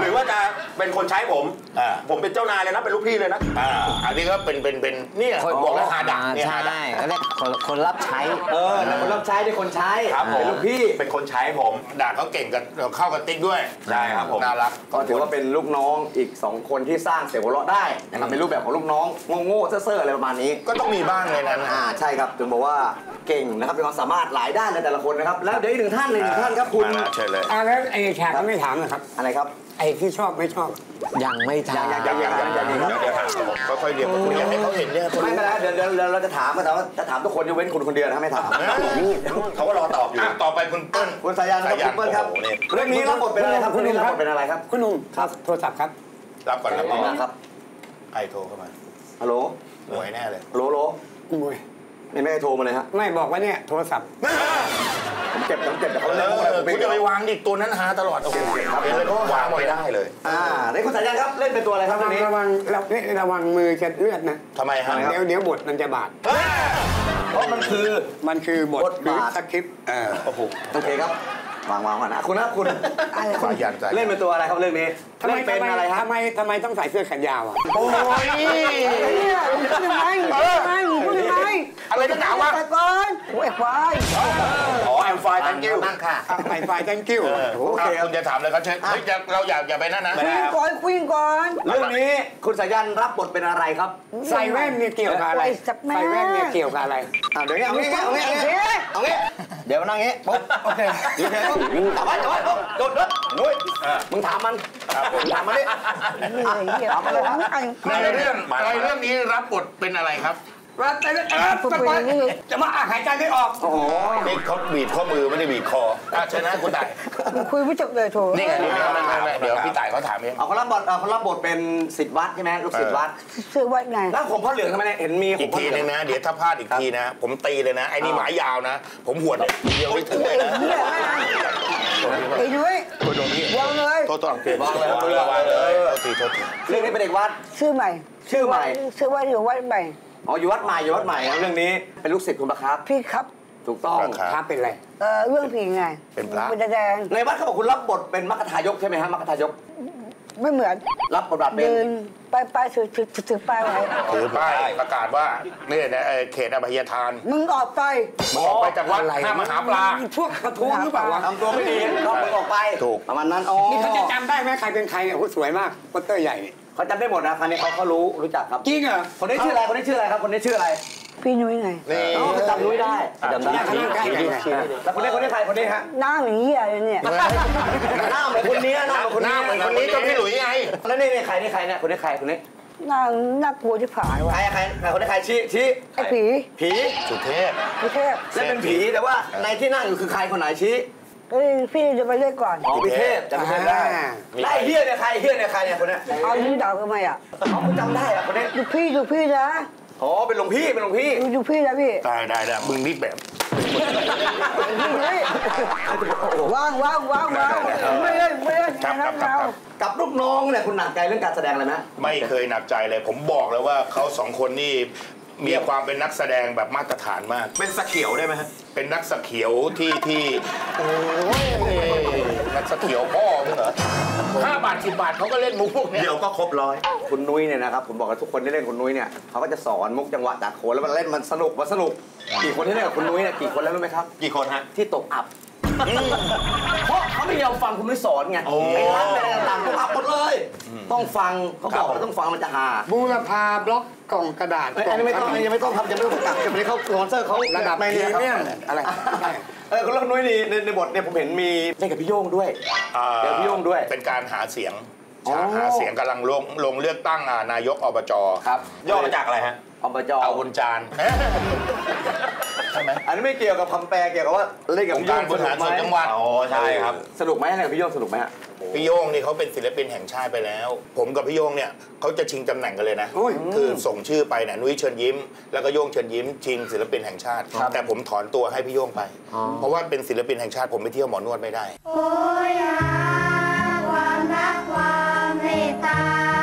เป็นคนใช้ผมผมเป็นเจ้านายเลยนะเป็นลูกพี่เลยนะอ่าอันนี้ก็เป็นเป็นเป็นเนี่ยบอกแล้วฮาดะเนี่ยฮาดะใช่ก็เรียกคนคนรับใช้เออคนรับใช้เป็นคนใช้ครับผมเป็นลูกพี่เป็นคนใช้ผมดาเขาเก่งกับเข้ากับติ๊กด้วยใช่ครับผมน่ารักก็ถือว่าเป็นลูกน้องอีกสองคนที่สร้างเสียงหัวเราะได้นะครับเป็นรูปแบบของลูกน้องโง่ๆเซ่อๆอะไรประมาณนี้ก็ต้องมีบ้างเลยนะอ่าใช่ครับถึงบอกว่าเก่งนะครับมีความสามารถหลายด้านในแต่ละคนนะครับแล้วเดี๋ยวอีกหนึ่งท่านหนึ่งท่านครับคุณมาละเชิญเลยอ่าแล้วไอ้แขกก็ไม่ถามนะครับอะไรครับไอ้ที่ชอบไม่ชอบยังไม่ทำยังยังยังยังยังยังเดี๋ยวเดี๋ยวถามค่อยๆเรียนคุณอยากให้เขาเห็นเนี่ยไม่เป็นไรเดี๋ยวเดี๋ยวเดี๋ยวเราจะถามแต่ว่าจะถามทุกคนยกเว้นคุณคนเดียวนะไม่ถามเขาก็รอตอบอยู่อ่ะต่อไปคุณเปิ้ลคุณสายันครับคุณเปิ้ลครับโอ้โหนี่เรื่องนี้รับบทเป็นอะไรครับคุณนี่รับบทเป็นอะไรครับคุณหนุ่มครับโทรศัพท์ครับรับก่อนรับก่อนครับใครโทรเข้ามาฮัลโหลหวยแน่เลยฮัลโหลฮัลโหลมวยไม่ไม่ได้โทรมาเลยฮะไม่บอกว่าเนี่ยโทรศัพท์ผมเก็บผมเก็บแต่เขาเอเล่นพวกอะไรอผมคุณไม่จะไปได้วางดิตัวนั้นหาตลอดโอ้โหเห็นเลยก็วางไม่ได้เลยอ่านี่คุณสายันครับเล่นเป็นตัวอะไรครับระเรื่วัอง งนี้ระวังระระวังมือจะเลือดนะทำไมฮะเดี๋ยวเดี๋ยวบทมันจะบาดเพราะมันคือมันคือบทบทบาทคือสคริปต์เออโอ้โหโอเคครับวางวางก่อนนะคุณนะคุณสายันสายันเล่นเป็นตัวอะไรครับเรื่องนี้ทำไมเล่นเป็นทำไมอะไรฮะทำไมทำไมต้องใส่เสื้อแขนยาวอ่ะโอ้ยเนี่ยพูดยังไงพูดยังไงพูดยังไงอะไรนักหนาวะไปก่อนโอ้ยควายอ๋อแอมไฟล์ thank you นั่งค่ะไฟไฟ thank you โอเคคุณจะถามเลยครับเชิญเฮ้ยจะเราอย่าอย่าไปนั่นนะคุยก่อนคุยก่อนเรื่องนี้คุณสายันรับบทเป็นอะไรครับใส่แว่นเนี่ยเกี่ยวกับอะไรไอ้สับแม่ใส่แว่นเนี่ยเกี่ยวกับอะไรอ่าเดี๋ยวงี้เอางี้เอางี้เอางี้เอางี้เดี๋ยวมานั่งงี้ปุ๊บโอเคดีแค่ปุ๊บจับไว้จับไว้ปุ๊บโดดโดดนุ้ยมึงถามมันมึงถามมันดิเหนื่อยเหี้ยถามมันเลยครับในเรื่องในเรื่องนี้รับบทเป็นอะไรครับรัดไปเลยเออสปอยจะมาอ่ะหายใจไม่ออกโอ้โหนี่เขาบีบข้อมือไม่ได้บีบคออ่ะเชิญนะคุณต่ายคุยไม่จบเลยโถนี่ไงเดี๋ยวไม่ไม่ไม่เดี๋ยวพี่ต่ายเขาถามเองเอาเขารับบทเอาเขารับบทเป็นศิษย์วัดใช่ไหมลูกศิษย์วัดซื้อวัดไงแล้วผมพ่อเหลืองทำไมเนี่ยเห็นมีผอีมกพ่อทีเหลืนึองงนะ เดี๋ยวถ้าพลาดอีกทีนะ ผมตีเลยนะ ไอ้นี่หมายยาวนะ ผมหวดเดียวไม่ถึงเลยนะไอ้นุ้ยโดนพี่วางเลยโทษโทษเปลี่ยนวางเลย วางเลยโทษทีโทษทีเรื่องนี้เป็นเด็กวัดชื่อใหม่ชื่อใหม่ชื่อว่าอยู่วัดใหม่อ๋ออยู่วัดใหม่อยู่วัดใหม่ครับเรื่องนี้เป็นลูกศิษย์คุณปะครับพี่ครับถูกต้องพระเป็นอะไรเอ่อเรื่องผีไงเป็นพระเป็นแดงในวัดเขาบอกคุณรับบทเป็นมัคคทายกใช่ไหมฮะมัคคทายกไม่เหมือนรับบทบาทเป็นเดินไปไปถือถือถือถือป้ายไว้ถือป้ายประกาศว่าเนี่ยนะเอ่อเขตอภัยทานมึงออกไปมึงออกไปจากวัดห้ามมาหาปลาพวกกระทู้หรือเปล่าวะทำตัวไม่ดีก็มึงออกไปถูกประมาณนั้นอ๋อนี่เขาจะจำได้ไหมใครเป็นใครเนี่ยโอ้โหสวยมากโปสเตอร์ใหญ่นี่เขาจำได้หมดนะคันนี้เขาเขารู้รู้จักครับจริงเหรอคนนี้ชื่ออะไรคนนี้ชื่ออะไรครับคนนี้ชื่ออะไรพี่นุ้ยไงนี่อ๋อเขาจำนุ้ยได้จำได้เนี่ยเขานั่งใกล้กันไงแล้วคนนี้คนนี้ใครคนนี้ฮะหน้าเหมือนเหี้ยเลยเนี่ยหน้าเหมือนคนนี้หน้าเหมือนคนหนี้น้าเหมือนคนนี้ก็พี่หลุยไงแล้วนี่นี่ใครนี่ใครเนี่ยคนนี้ใครคนนี้หน้าน่ากลัวที่ผายใครว่ะใครใครคนนี้ใครชี้ชี้ไอ้ผีผีสุเทพพี่เทพและเป็นผีแต่ว่าในที่นั่งอยู่คือใครคนไหนชี้เอ้ยพี่จะไปเรียกก่อนอ๋อพี่เทพจำไม่ได้ได้เฮียเนี่ยใครเฮียเนี่ยใครเนี่ยคนนี้เอาลิ้นดาวทำไมอ่ะเขาจำได้อะคนนี้ดูพี่ดูพี่นะอ๋อเป็นหลวงพี่เป็นหลวงพี่ดูดูพี่นะพี่ได้ได้ได้มึงรีบแบบพี่นุ้ยว่างว่างว่างว่างไม่เล่นไม่เล่นครับครับครับเราครับกับลูกน้องเนี่ยคุณหนักใจเรื่องการแสดงอะไรไหมไม่เคยหนักใจเลย ผมบอกแล้วว่าเขาสองคนนี่มีความเป็นนักแสดงแบบมาตรฐานมากเป็นสะเขียวได้ไหมฮะเป็นนักสะเขียวที่ที่โอ้ยนักสะเขียวพ่อมึงเหรอห้าบาทสิบบาทเขาก็เล่นมุกพวกเนี้ยเดี๋ยวก็ครบร้อยคุณนุ้ยเนี่ยนะครับผมบอกกับทุกคนที่เล่นคุณนุ้ยเนี่ยเขาก็จะสอนมุกจังหวะจากโขนแล้วมันเล่นมันสนุกมันสนุกกี่คนที่เล่นกับคุณนุ้ยเนี่ยกี่คนแล้วรู้ไหมครับกี่คนฮะที่ตกอับเพราะเขาไม่ยอมฟังคุณนุ้ยสอนไงโอ้ไอ้ร้านอะไรต่างๆตกอับหมดเลย ต้องฟังเขาบอกว่าต้องฟังมันจะหาบูรพาบล็อกกล่องกระดาษเอ้ยอันนี้ไม่ต้องยังไม่ต้องทำยังไม่ต้องประกาศยังไม่ได้เข้าสปอนเซอร์เขาระดับไม่พรีเนี่ยครับเมียมอะไรเออคุณนุ้ยนี่ในในบทเนี่ยผมเห็นมีเล่นกับพี่โย่งด้วยอ่าเดี๋ยวพี่โย่งด้วยเป็นการหาเสียงอ๋อหาเสียงกำลังลงลงเลือกตั้งอ่านายกอบจครับย่อมาจากอะไรฮะอบจเอาบุญจานใช่ไหมอันนี้ไม่เกี่ยวกับคำแปลเกี่ยวกับว่าเล่นกับองพี่ค์โย่การงบริหารส่วนจังหวัดอ๋อใช่ครับสนุกไหมเล่นกับพี่โย่งสนุกไหมฮะพี่โย่งนี่เขาเป็นศิลปินแห่งชาติไปแล้ว ผมกับพี่โย่งเนี่ยเขาจะชิงตำแหน่งกันเลยนะโอ้ยคือส่งชื่อไปเนี่ยนุ้ยเชิญยิ้ม แล้วก็โย่งเชิญยิ้มชิงศิลปินแห่งชาติ แต่ผมถอนตัวให้พี่โย่งไป เพราะว่าเป็นศิลปินแห่งชาติผมไปเที่ยวหมอนวดไม่ได้โอยหาความรักความเมตตา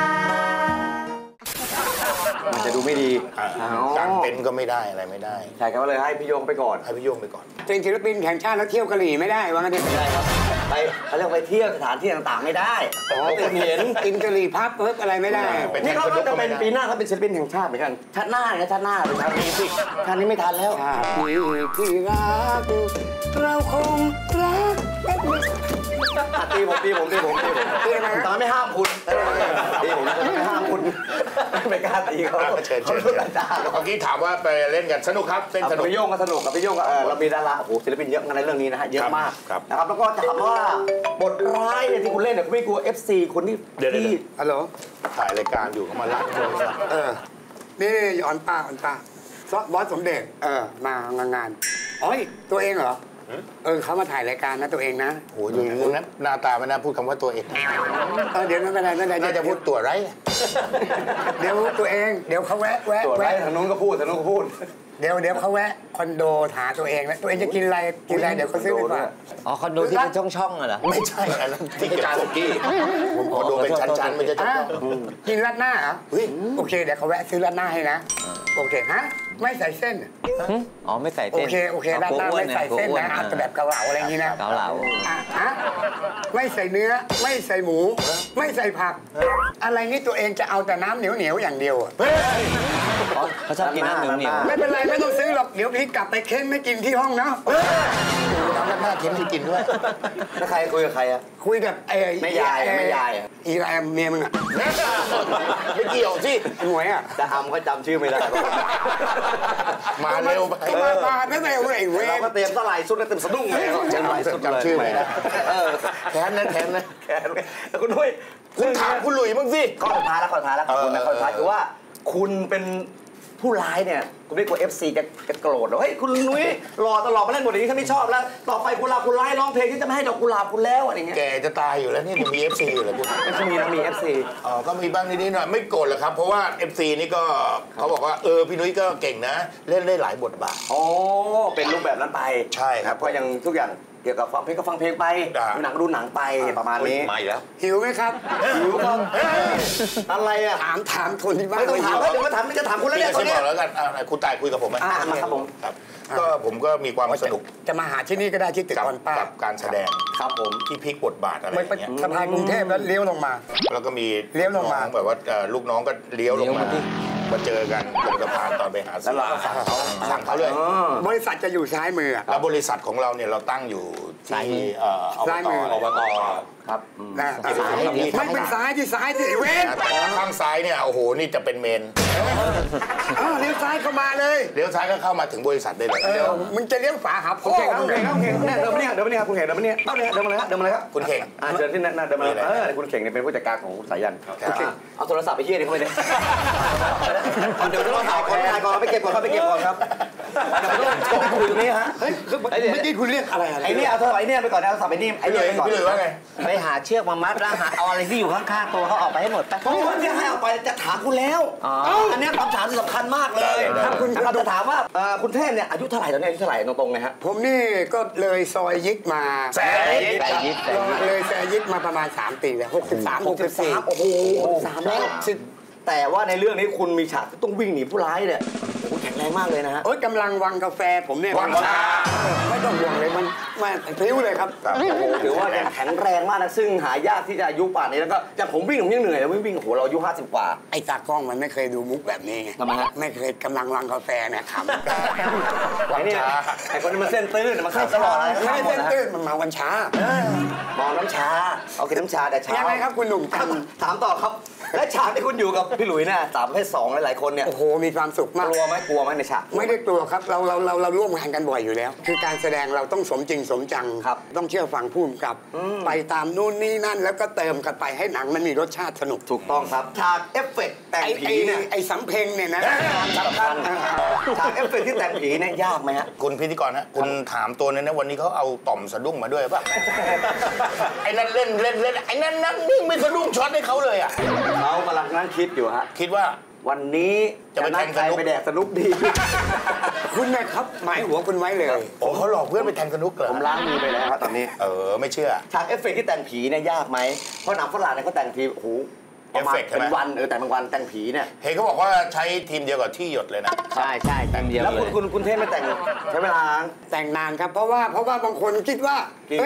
มันจะดูไม่ดีอ่าอ๋อกางเต็นท์ก็ไม่ได้อะไรไม่ได้ใช่ครับก็เลยให้พี่โย่งไปก่อนให้พี่โย่งไปก่อนเป็นศิลปินแห่งชาติแล้วเที่ยวกะหรี่ไม่ได้ว่างั้นเถอะไปเขาเรียกไปเที่ยวสถานที่ต่างๆไม่ได้อ๋อจะเห็นกินกะหรี่พับเอิบอะไรไม่ได้นี่เขาก็จะเป็นปีหน้าเขาเป็นศิลปินแห่งชาติเหมือนกันชาติหน้านะชาติหน้าเป็นชาตินี้สิชาตินี้ไม่ทันแล้วที่ที่รักเราคงรักกันไม่ตีผมตีผมตีผมตีผมตีอะไรตอนไม่ห้ามคุณตีผมไม่ห้ามคุณไม่กล้าตีเขาเชิญเชิญเมื่อกี้ถามว่าไปเล่นกันสนุกครับเต้นสนุกพี่โย่งก็สนุกกับพี่โย่งก็เรามีดาราโอ้โหศิลปินเยอะในเรื่องนี้นะฮะเยอะมากนะครับแล้วก็จะถามว่าบทร้ายเนี่ยที่คุณเล่นเนี่ยคุณไม่กลัว เอฟ ซี คนที่ที่ฮัลโหลถ่ายรายการอยู่เขามาลักโทรศัพท์เออนี่อ่อนป้าอ่อนป้าบอสสมเด็จเออมางานงานอ๋อตัวเองเหรอเออเขามาถ่ายรายการนะตัวเองนะโอ้ยมึงนั้นหน้าตาไม่น่าพูดคำว่าตัวเองเออเดี๋ยวไม่เป็นไรไม่เป็นไรน่าจะพูดตัวไรเดี๋ยวตัวเองเดี๋ยวเขาแวะแวะตัวร้ายแวะทางนู้นก็พูดทางนู้นก็พูดเดี๋ยวเดี๋ยวเขาแวะคอนโดหาตัวเองแล้วตัวเองจะกินอะไรกินอะไรเดี๋ยวเขาซื้อไปฝากอ๋อคอนโดที่เป็นช่องๆอะเหรอไม่ใช่อันนั้นที่เก็บสุกี้ผมขอดูเป็นชั้นๆมันจะจบอ่ะกินราดหน้าเหรอเฮ้ยโอเคเดี๋ยวเขาแวะซื้อราดหน้าให้นะโอเคฮะไม่ใส่เส้นอ๋อไม่ใส่โอเส้นเคโอเคราดหน้าไม่ใส่เส้นนะอาจจะแบบเกาเหลาอะไรอย่างนี้นะเกาเหลาอ่ะฮะไม่ใส่เนื้อไม่ใส่หมู ไม่ใส่ผัก อะไรนี่ตัวเองจะเอาแต่น้ำเหนียวเหนียวๆอย่างเดียวอะอ๋อเขาชอบกินน้ำเหนียวเหนียวไม่เป็นไรไม่ต้องซื้อหรอกเดี๋ยวพี่กลับไปเค้นไม่กินที่ห้องเนาะทำหน้าเค็มให้กินด้วยแล้วใครคุยกับใครอะคุยกับไอ้แม่ยายอะแม่ยายอะอีไรเมียมึงอะไม่เกี่ยวสิไอ้หมวยอะแต่อำก็จำชื่อไม่ได้มาเร็วไปก็มามาไม่ไม่ไอ้เว้ยเราก็เตรียมสลายสุดแล้วเต็มสะดุ้งเลยจำไม่สุดจำชื่อไม่ได้เออแค้นนะแค้นนะแขนแล้วคุณนุ้ยคุณถามคุณหลุยบ้างสิข้อสุดท้ายแล้วข้อสุดท้ายแล้วขอบคุณนะข้อสุดท้ายคือว่าคุณเป็นผู้ร้ายเนี่ยคุณไม่กลัว เอฟ ซี จะจะโกรธหรอเฮ้ยคุณนุ้ยหล่อตลอดมาเล่นบทนี้ฉันไม่ชอบแล้วต่อไปคุณลาคุณร้ายร้องเพลงที่จะไม่ให้ดอกกุหลาบคุณแล้วอะไรเงี้ยแกจะตายอยู่แล้วนี่มันมี เอฟ ซี อยู่แล้วคุณมันจะมีนะมี เอฟ ซีอ๋อก็มีบ้างนิดๆหน่อยไม่โกรธหรอกครับ เพราะว่า เอฟ ซี นี่ก็เขาบอกว่าเออพี่นุ้ยก็เก่งนะ เล่นได้หลายบทบาทอ๋อเป็นรูปแบบนั้นไปใช่ครับก็ยังทุกอย่างเกี่ยวกับฟังเพลงก็ฟังเพลงไปอ่าดูหนังก็ดูหนังไปประมาณนี้มาอีกแล้วหิวไหมครับหิวครับอะไรอ่ะถามถามคนที่บ้านไม่ต้องถามแล้วเดี๋ยวมาถามไม่จะถามคุณแล้วพี่เนี่ยจะตอนบเนี้อย กแล้วกันอ่าคุณตายคุยกับผมไหมอ่ามาครับผมครับก็ผมก็มีความสนุกจะมาหาที่นี่ก็ได้ที่ตึกกับออนป้ากับการแสดงครับผมที่พลิกบทบาทอะไรอไม่ย่างไปเงี้ยสะพานกรุงเทพแล้วเลี้ยวลงมาแล้วก็มีเลี้ยวลงมาน้อแบบว่าเอ่อลูกน้องก็เลี้ยวลงมามาเจอกันตรงสะพานตอนไปหาซื้อสั่งเขาสั่งเขาเลยบริษัทจะอยู่ซ้ายมืออะแล้วบริษัทของเราเนี่ยเราตั้งอยู่ที่เอ่ออบซ้ายตมืออบตครับนะซ้ายไม่เป็นซ้ายที่ซ้ายที่เว้นข้างซ้ายเนี่ยโอ้โหนี่จะเป็นเมนอ้าวเลี้ยวซ้ายเข้ามาเลยเลี้ยวซ้ายก็เข้ามาถึงบริษัทได้เลยเออมึงจะเลี้ยวขวาหาพ่โออเคครับมึโองเคครับโอเคเนี่ยเดินมาเนี่ยเดินมาเนี่ยคุณเข่งเดินมาเนี่ยเอาเนี่ยเดินมาเลยครับเดินมาเลยครับคุณเข่งอ่าเดินที่นั่นเดินมามีอะไรเออคุณเข่งเนี่ยเป็นผู้จัดการของสายันครับโอเคเอาโทรศัพท์ไปเฮี้ยนี่เข้าไปเลยเดี๋ยวต้องถ่ายก่อนถ่ายก่อนไปเก็บก่อนครับไปเก็บก่อนครับเดี๋ยวต้องคุยตรงนี้ฮะเฮ้ยเมื่อกี้คุณเรียกอะไรอะไรไอ้นี่เอาโทรศัพท์ไอ้นี่ไปก่อนนะเอาโทรศัพท์ไอ้นี่ไอ้พี่เลนี่ยไปก่อนพี่เลยว่าไงไปหาเชือกมามัดแล้วหาเอาอะไรที่อยู่ข้างๆตัวเขาออกไปให้หมดไปผมว่าที่ให้เอาไปจะถามคุณแล้วอ๋ออันนี้คำถามที่สำคัญมากเลยได้ได้ครับคุณนะครับจะถามว่าเอ่อคุณเทพเนี่ยอายุเท่าไหร่ตอนนี้อายุเท่าไหร่ตรงๆเลยฮะผมนี่ก็เลยซอยยิกมาแสยิกแต่ยิดแต่ยิดเลยแซยิกมาประมาณสามปีแล้วหกสิบสามหกสิบสี่โอ้โหสามแล้วแต่ว่าในเรื่องนี้คุณมีฉากที่ต้องวิ่งหนีผู้ร้ายเนี่ยโอ้โหแข็งแรงมากเลยนะฮะโอ้ยกำลังวังกาแฟผมเนี่ยวังชาไม่ต้องห่วงเลยมันมันพริ้วเลยครับครับโอ้โหถือว่ายังแข็งแรงมากนะซึ่งหายากที่จะอายุป่านนี้แล้วก็อย่างผมวิ่งผมยังเหนื่อยเลยวิ่งวิ่งโอ้โหเราอายุห้าสิบกว่าไอ้ตากล้องมันไม่เคยดูมุกแบบนี้ไงทำไมฮะไม่เคยกำลังวังกาแฟเนี่ยขำไอ้นี่ไอ้คนนี้มันเส้นตื้นมันเข้าตลอดเลยไม่ได้เต้นตื้นมันมาวันช้ามองน้ำชาเอากินน้ำชาแต่เช้ายังไงครับคุณหนุ่มถามถามต่อครับและฉากที่คุณอยู่กับพี่หลุยเนี่ยสามประเภทสองหลายๆคนเนี่ยโอ้โหมีความสุขมากกลัวไหมกลัวไหมในฉากไม่ได้กลัวครับเราเราเราเราร่วมงานกันบ่อยอยู่แล้ว คือการแสดงเราต้องสมจริงสมจังครับต้องเชื่อฟังผู้กำกับ ไปตามนู่นนี่นั่นแล้วก็เติมกันไปให้หนังมันมีรสชาติสนุกถูกต้องครับฉากเอฟเฟกต์แต่งไอ้ผีไอ้เนี่ยไอ้สำเพ็งเนี่ยนะสำคัญฉากเอฟเฟกต์ที่แต่งผีเนี่ยยากไหมฮะคุณพิธีกรนะคุณถามตัวนี้นะวันนี้เขาเอาต่อมสะดุ้งมาด้วยป่ะ ไอ้นั่นเล่นเล่นเล่นไอ้นั่นนั่งนิ่งไม่สะดุ้งช็อตให้เขาเลยอ่ะเขากำลังนั่งคิดอยู่ฮะคิดว่าวันนี้จะไปแทงสนุกไปแดกสนุกดีคุณนะครับหมายหัวคุณไว้เลยโอ้เขาหลอกเพื่อนไปแทงสนุกเหรอผมล้างมือไปแล้วครับตอนนี้เออไม่เชื่อฉากเอฟเฟกต์ที่แต่งผีเนี่ยยากไหมเพราะหนังฝรั่งเนี่ยเขาแต่งผีโอ้โหประมาณเอฟเฟกต์ใช่ไหมเป็นวันเออแต่งเป็นวันแต่งผีเนี่ยเห็นเขาบอกว่าใช้ทีมเดียวกับที่หยดเลยนะใช่ใช่ทีมเดียวแล้วเลคุณยคุณคุณเทพไม่แต่งใช้เวลาแต่งนานครับเพราะว่าเพราะว่าบางคนคิดว่าจริงเฮ้ย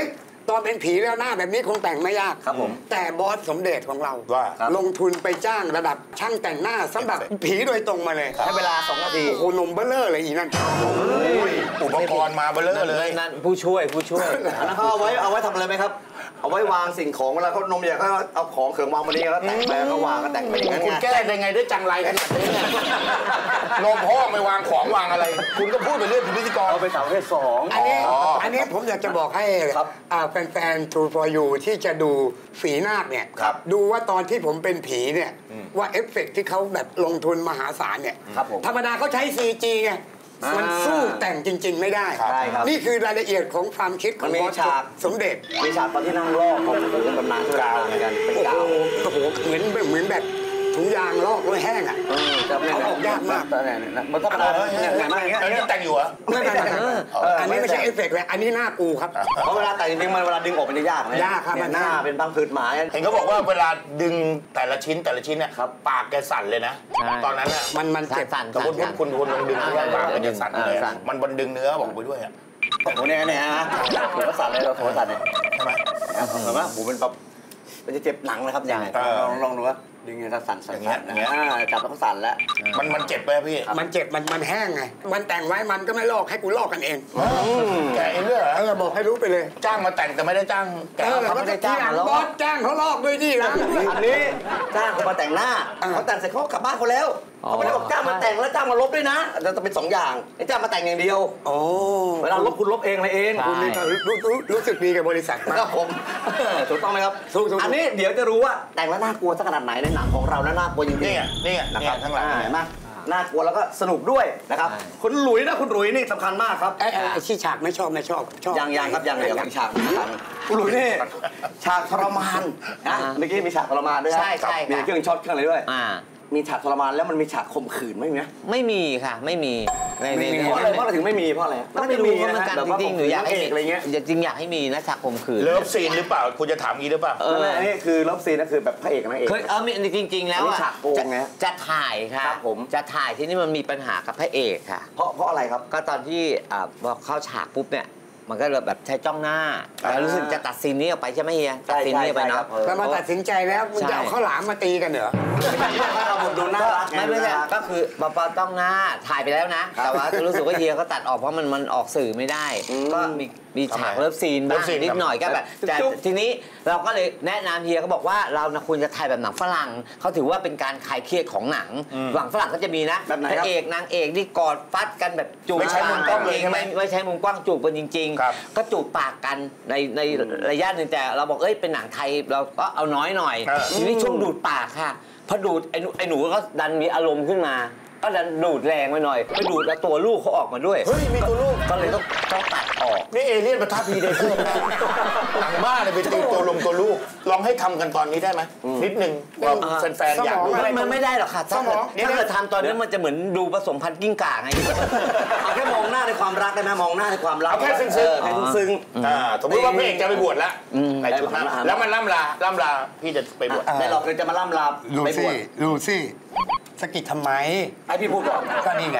ตอนเป็นผีแล้วหน้าแบบนี้คงแต่งไม่ยากครับผมแต่บอสสมเด็จของเราว่าลงทุนไปจ้างระดับช่างแต่งหน้าสำหรับผีโดยตรงมาเลยให้เวลาสองนาทีโอ้โหนมเบลเลอร์เลยอีนั่นอุปกรณ์มาเบลอเลยนั่นผู้ช่วยผู้ช่วยอันนั้นเขาเอาไว้เอาไว้ทำอะไรไหมครับ เอาไว้วางสิ่งของเวลาเขานมใหญ่เขาเอาของเขิงวางบนนี้แล้วแต่งไปเขาวางก็แต่งไปอย่างนั้นคุณไงแก้ได้ไงได้จังไรขนาดนี้เนี่ยนมห้องไม่วางของวางอะไร คุณก็พูดไปเรื่อยคุณพิธีกรเอาไปสาวประเภทสองอันนี้อ๋ออัอันนี้ผมอยากจะบอกให้ครับอ่าแฟนๆ True for You ที่จะดูฝีนาคเนี่ยครับดูว่าตอนที่ผมเป็นผีเนี่ยว่าเอฟเฟกต์ที่เขาแบบลงทุนมหาศาลเนี่ยครับผมธรรมดาเขาใช้ ซี จี ไงอ่ามัมันสู้แต่งจริง ๆ ไม่ได้ใช่ครับนี่คือรายละเอียดของความคิดขมัอน งมีบอสฉากสมเด็จมีฉากตอนที่นั่งลอกของผมเป็นตำนานที่กาวเหมือนกันเป็นโอ้กาวโหโอ้โหเหมือนเหมือนแบบถุงยางลอกแล้วแห้งอ่ะเขาออกยากมากเนี่ยเนี่ยมันก็ธรรมดาเนี่ยเนี่ยเนี่ยอันนี้เนี่ยแต่งอยู่เหรอไม่ไม่ไม่อันนี้ไม่ใช่เอฟเฟกต์เลยอันนี้หน้ากูครับเพราะเวลาแต่งจริงๆมันเวลาดึงออกมันจะยากนะยากครับเนี่มัยนหน้ายากเป็นบางผืดหมาเห็นเขาบอกว่าเวลาดึงแต่ละชิ้นแต่ละชิ้นเนี่ยครับปากแกสั่นเลยนะใช่ตอนนั้นน่ะมันมันเจ็บสั่นสมมติคุณคุณลองดึงที่ปากมันจะสั่นเลยสั่นมันบนดึงเนื้อบอกไปด้วยอ่ะโอ้โหเนี่ยเนี่ยนะผมก็สั่นเลยเราโถสั่นเนี่ยใช่ไหมเห็นไหมผมเป็นแบบมันจะเจ็บหลังนะครับอย่างเออลองลองดูว่าดึงไงถ้าสั่นสั่นอย่างเงี้ยอย่างเงี้ยอ่าจับแล้วก็สั่นแล้วมันมันเจ็บไหมพี่มันเจ็บมันมันแห้งไง มันแต่งไว้มันก็ไม่ลอกให้กูลอกกันเองแกเองด้วยเหรอเออบอกให้รู้ไปเลยจ้างมาแต่งแต่ไม่ได้จ้างแกเออเขาแล้วไม่ก็ได้ทีจ้างหลังมาแล้วบอสจ้างเขาลอกด้วยนี่นะอันนี้จ้างเขามาแต่งหน้าอ่าเขาแต่งเสร็จเขาก็กลับบ้านเขาแล้วอ๋อเขาไม่ได้บอกจ้างมาแต่งแล้วจ้างมาลบด้วยนะแต่จะเป็นสองอย่างไอ้จ้างมาแต่งอย่างเดียวโอ้เวลาลบคุณลบเองอะไรเองคุณนี่ก็รู้รู้รู้สึกดีกับบริษัทคมารักบผมถูกต้องไหมครับถูกถูกอันนี้เดี๋ยวจะรู้ว่าแต่งแล้วน่ากลัวสักขนาดไหนในหนังของเรานะน่ากลัวจริงๆนี่ไงนี่ไงนะนี่คไงรับทั้งหลังอ่าเนี่ยเห็นไหมน่ากลัวแล้วก็สนุกด้วยนะครับใช่คุณหลุยนะคุณหลุยนี่สำคัญมากครับไอ้ไอ้ไอ้ที่ฉากไม่ชอบไม่ชอบชอบยังยังครับยังยังยังมีฉากมีฉากคุณหลุยนี่ฉากทรมานนะเมื่อกี้มีฉากทรมานด้วยนะใช่ใช่มีค่ะเครื่องช็อตเครื่องอะไรด้วยอ่ามีฉากทรมานแล้วมันมีฉากข่มขืนไหมมีไหมไม่มีค่ะไม่มีในในเพราะอะไรเพราะอะไรถึงไม่มีเพราะอะไรก็ไม่รู้เหมือนกันแบบจว่าริงๆหนูอยากให้ข่มขืนนงเอะไรเงี้ยจริงๆอยากให้มีนะฉากข่มขืนเลิฟซีนหรือเปล่าคุณจะถามงี้หรือเปล่าเอไม่อไม่อันนี้คือเลิฟซีนนั่นคือแบบพระเอกกับนางเอกเคยเออมีจริง ๆ แล้วอันนี้อะฉากโกงจะไงจะถ่ายค่ะครับผมจะถ่ายที่นี่มันมีปัญหากับพระเอกค่ะเพราะเพราะอะไรครับก็ตอนที่อ่าพอเข้าฉากปุ๊บเนี่ยมันก็แบบใช้จ้องหน้าแล้วรู้สึกจะตัดซีนนี้ออกไปใช่ไหมเฮียใช่ตัดซีนนี้ออกไปใช่ครัเนาะบเออแล้วมาตัดสินใจแล้วมึงจะเอาข้าวหลามมาตีกันเหรอเราดูน่ารักไงไม่ไม่ใช่น่ารักก็คือปอปอต้องหน้าถ่ายไปแล้วนะ แต่ว่ารู้สึกว่าเฮียเขาตัดออกเพราะมันมันออกสื่อไม่ได้ ก็มีมีฉากเลิฟซีนบ้างนิดหน่อยก็แบบแต่ทีนี้เราก็เลยแนะนำเฮียก็บอกว่าเรานะควรจะถ่ายแบบหนังฝรั่งเขาถือว่าเป็นการคลายเครียดของหนังหนังฝรั่งก็จะมีนะแบบไหนพครัระบเอกนางเอกที่กอดฟัดกันแบบจูบไม่ใช้มุมกล้องเลยใช่ไหมไม่ไม่ใช้มุมกว้างจูบกันจริงครับๆ ก็จูบปากกันในในระยะหนึ่งแต่เราบอกเอ้ยเป็นหนังไทยเราก็เอาน้อยหน่อยเออทีนี้ช่วงดูดปากค่ะพอดูดไอ้หนูไอ้หนูก็ดันมีอารมณ์ขึ้นมา ก็ดันดูดแรงไปหน่อยไปดูดแล้วตัวลูกเขาออกมาด้วยเฮ้ยมีตัวลูกก็เลยต้องต้องตัดออกนี่เอเลี่ยนปะทะพีเดเตอร์หนังบ้าเลยไปตีตัวลงตัวลูก ลองให้ทำกันตอนนี้ได้ไหมนิดนึงเราแฟนๆอยากดูมันมันไม่ได้หรอกค่ะถ้าเกิดถ้าเกิดทำตอนนี้มันจะเหมือนดูผสมพันธุ์กิ้งก่าไงเอาแค่มองหน้าในความรักได้ไหมมองหน้าในความรักเอาแค่ซึ้งๆเออแค่ซึ้งๆอ่าสมมติว่าพระเอกจะไปบวชแล้วในชุดนั้นอืมแล้วมันล่ำลาล่ำลาพี่จะไปบวชไม่หรอกเลยจะมาล่ำลาลูไปบวซี่ชลูซี่สะกิดทำไมให้พี่พูดก่อนก็นี่ไง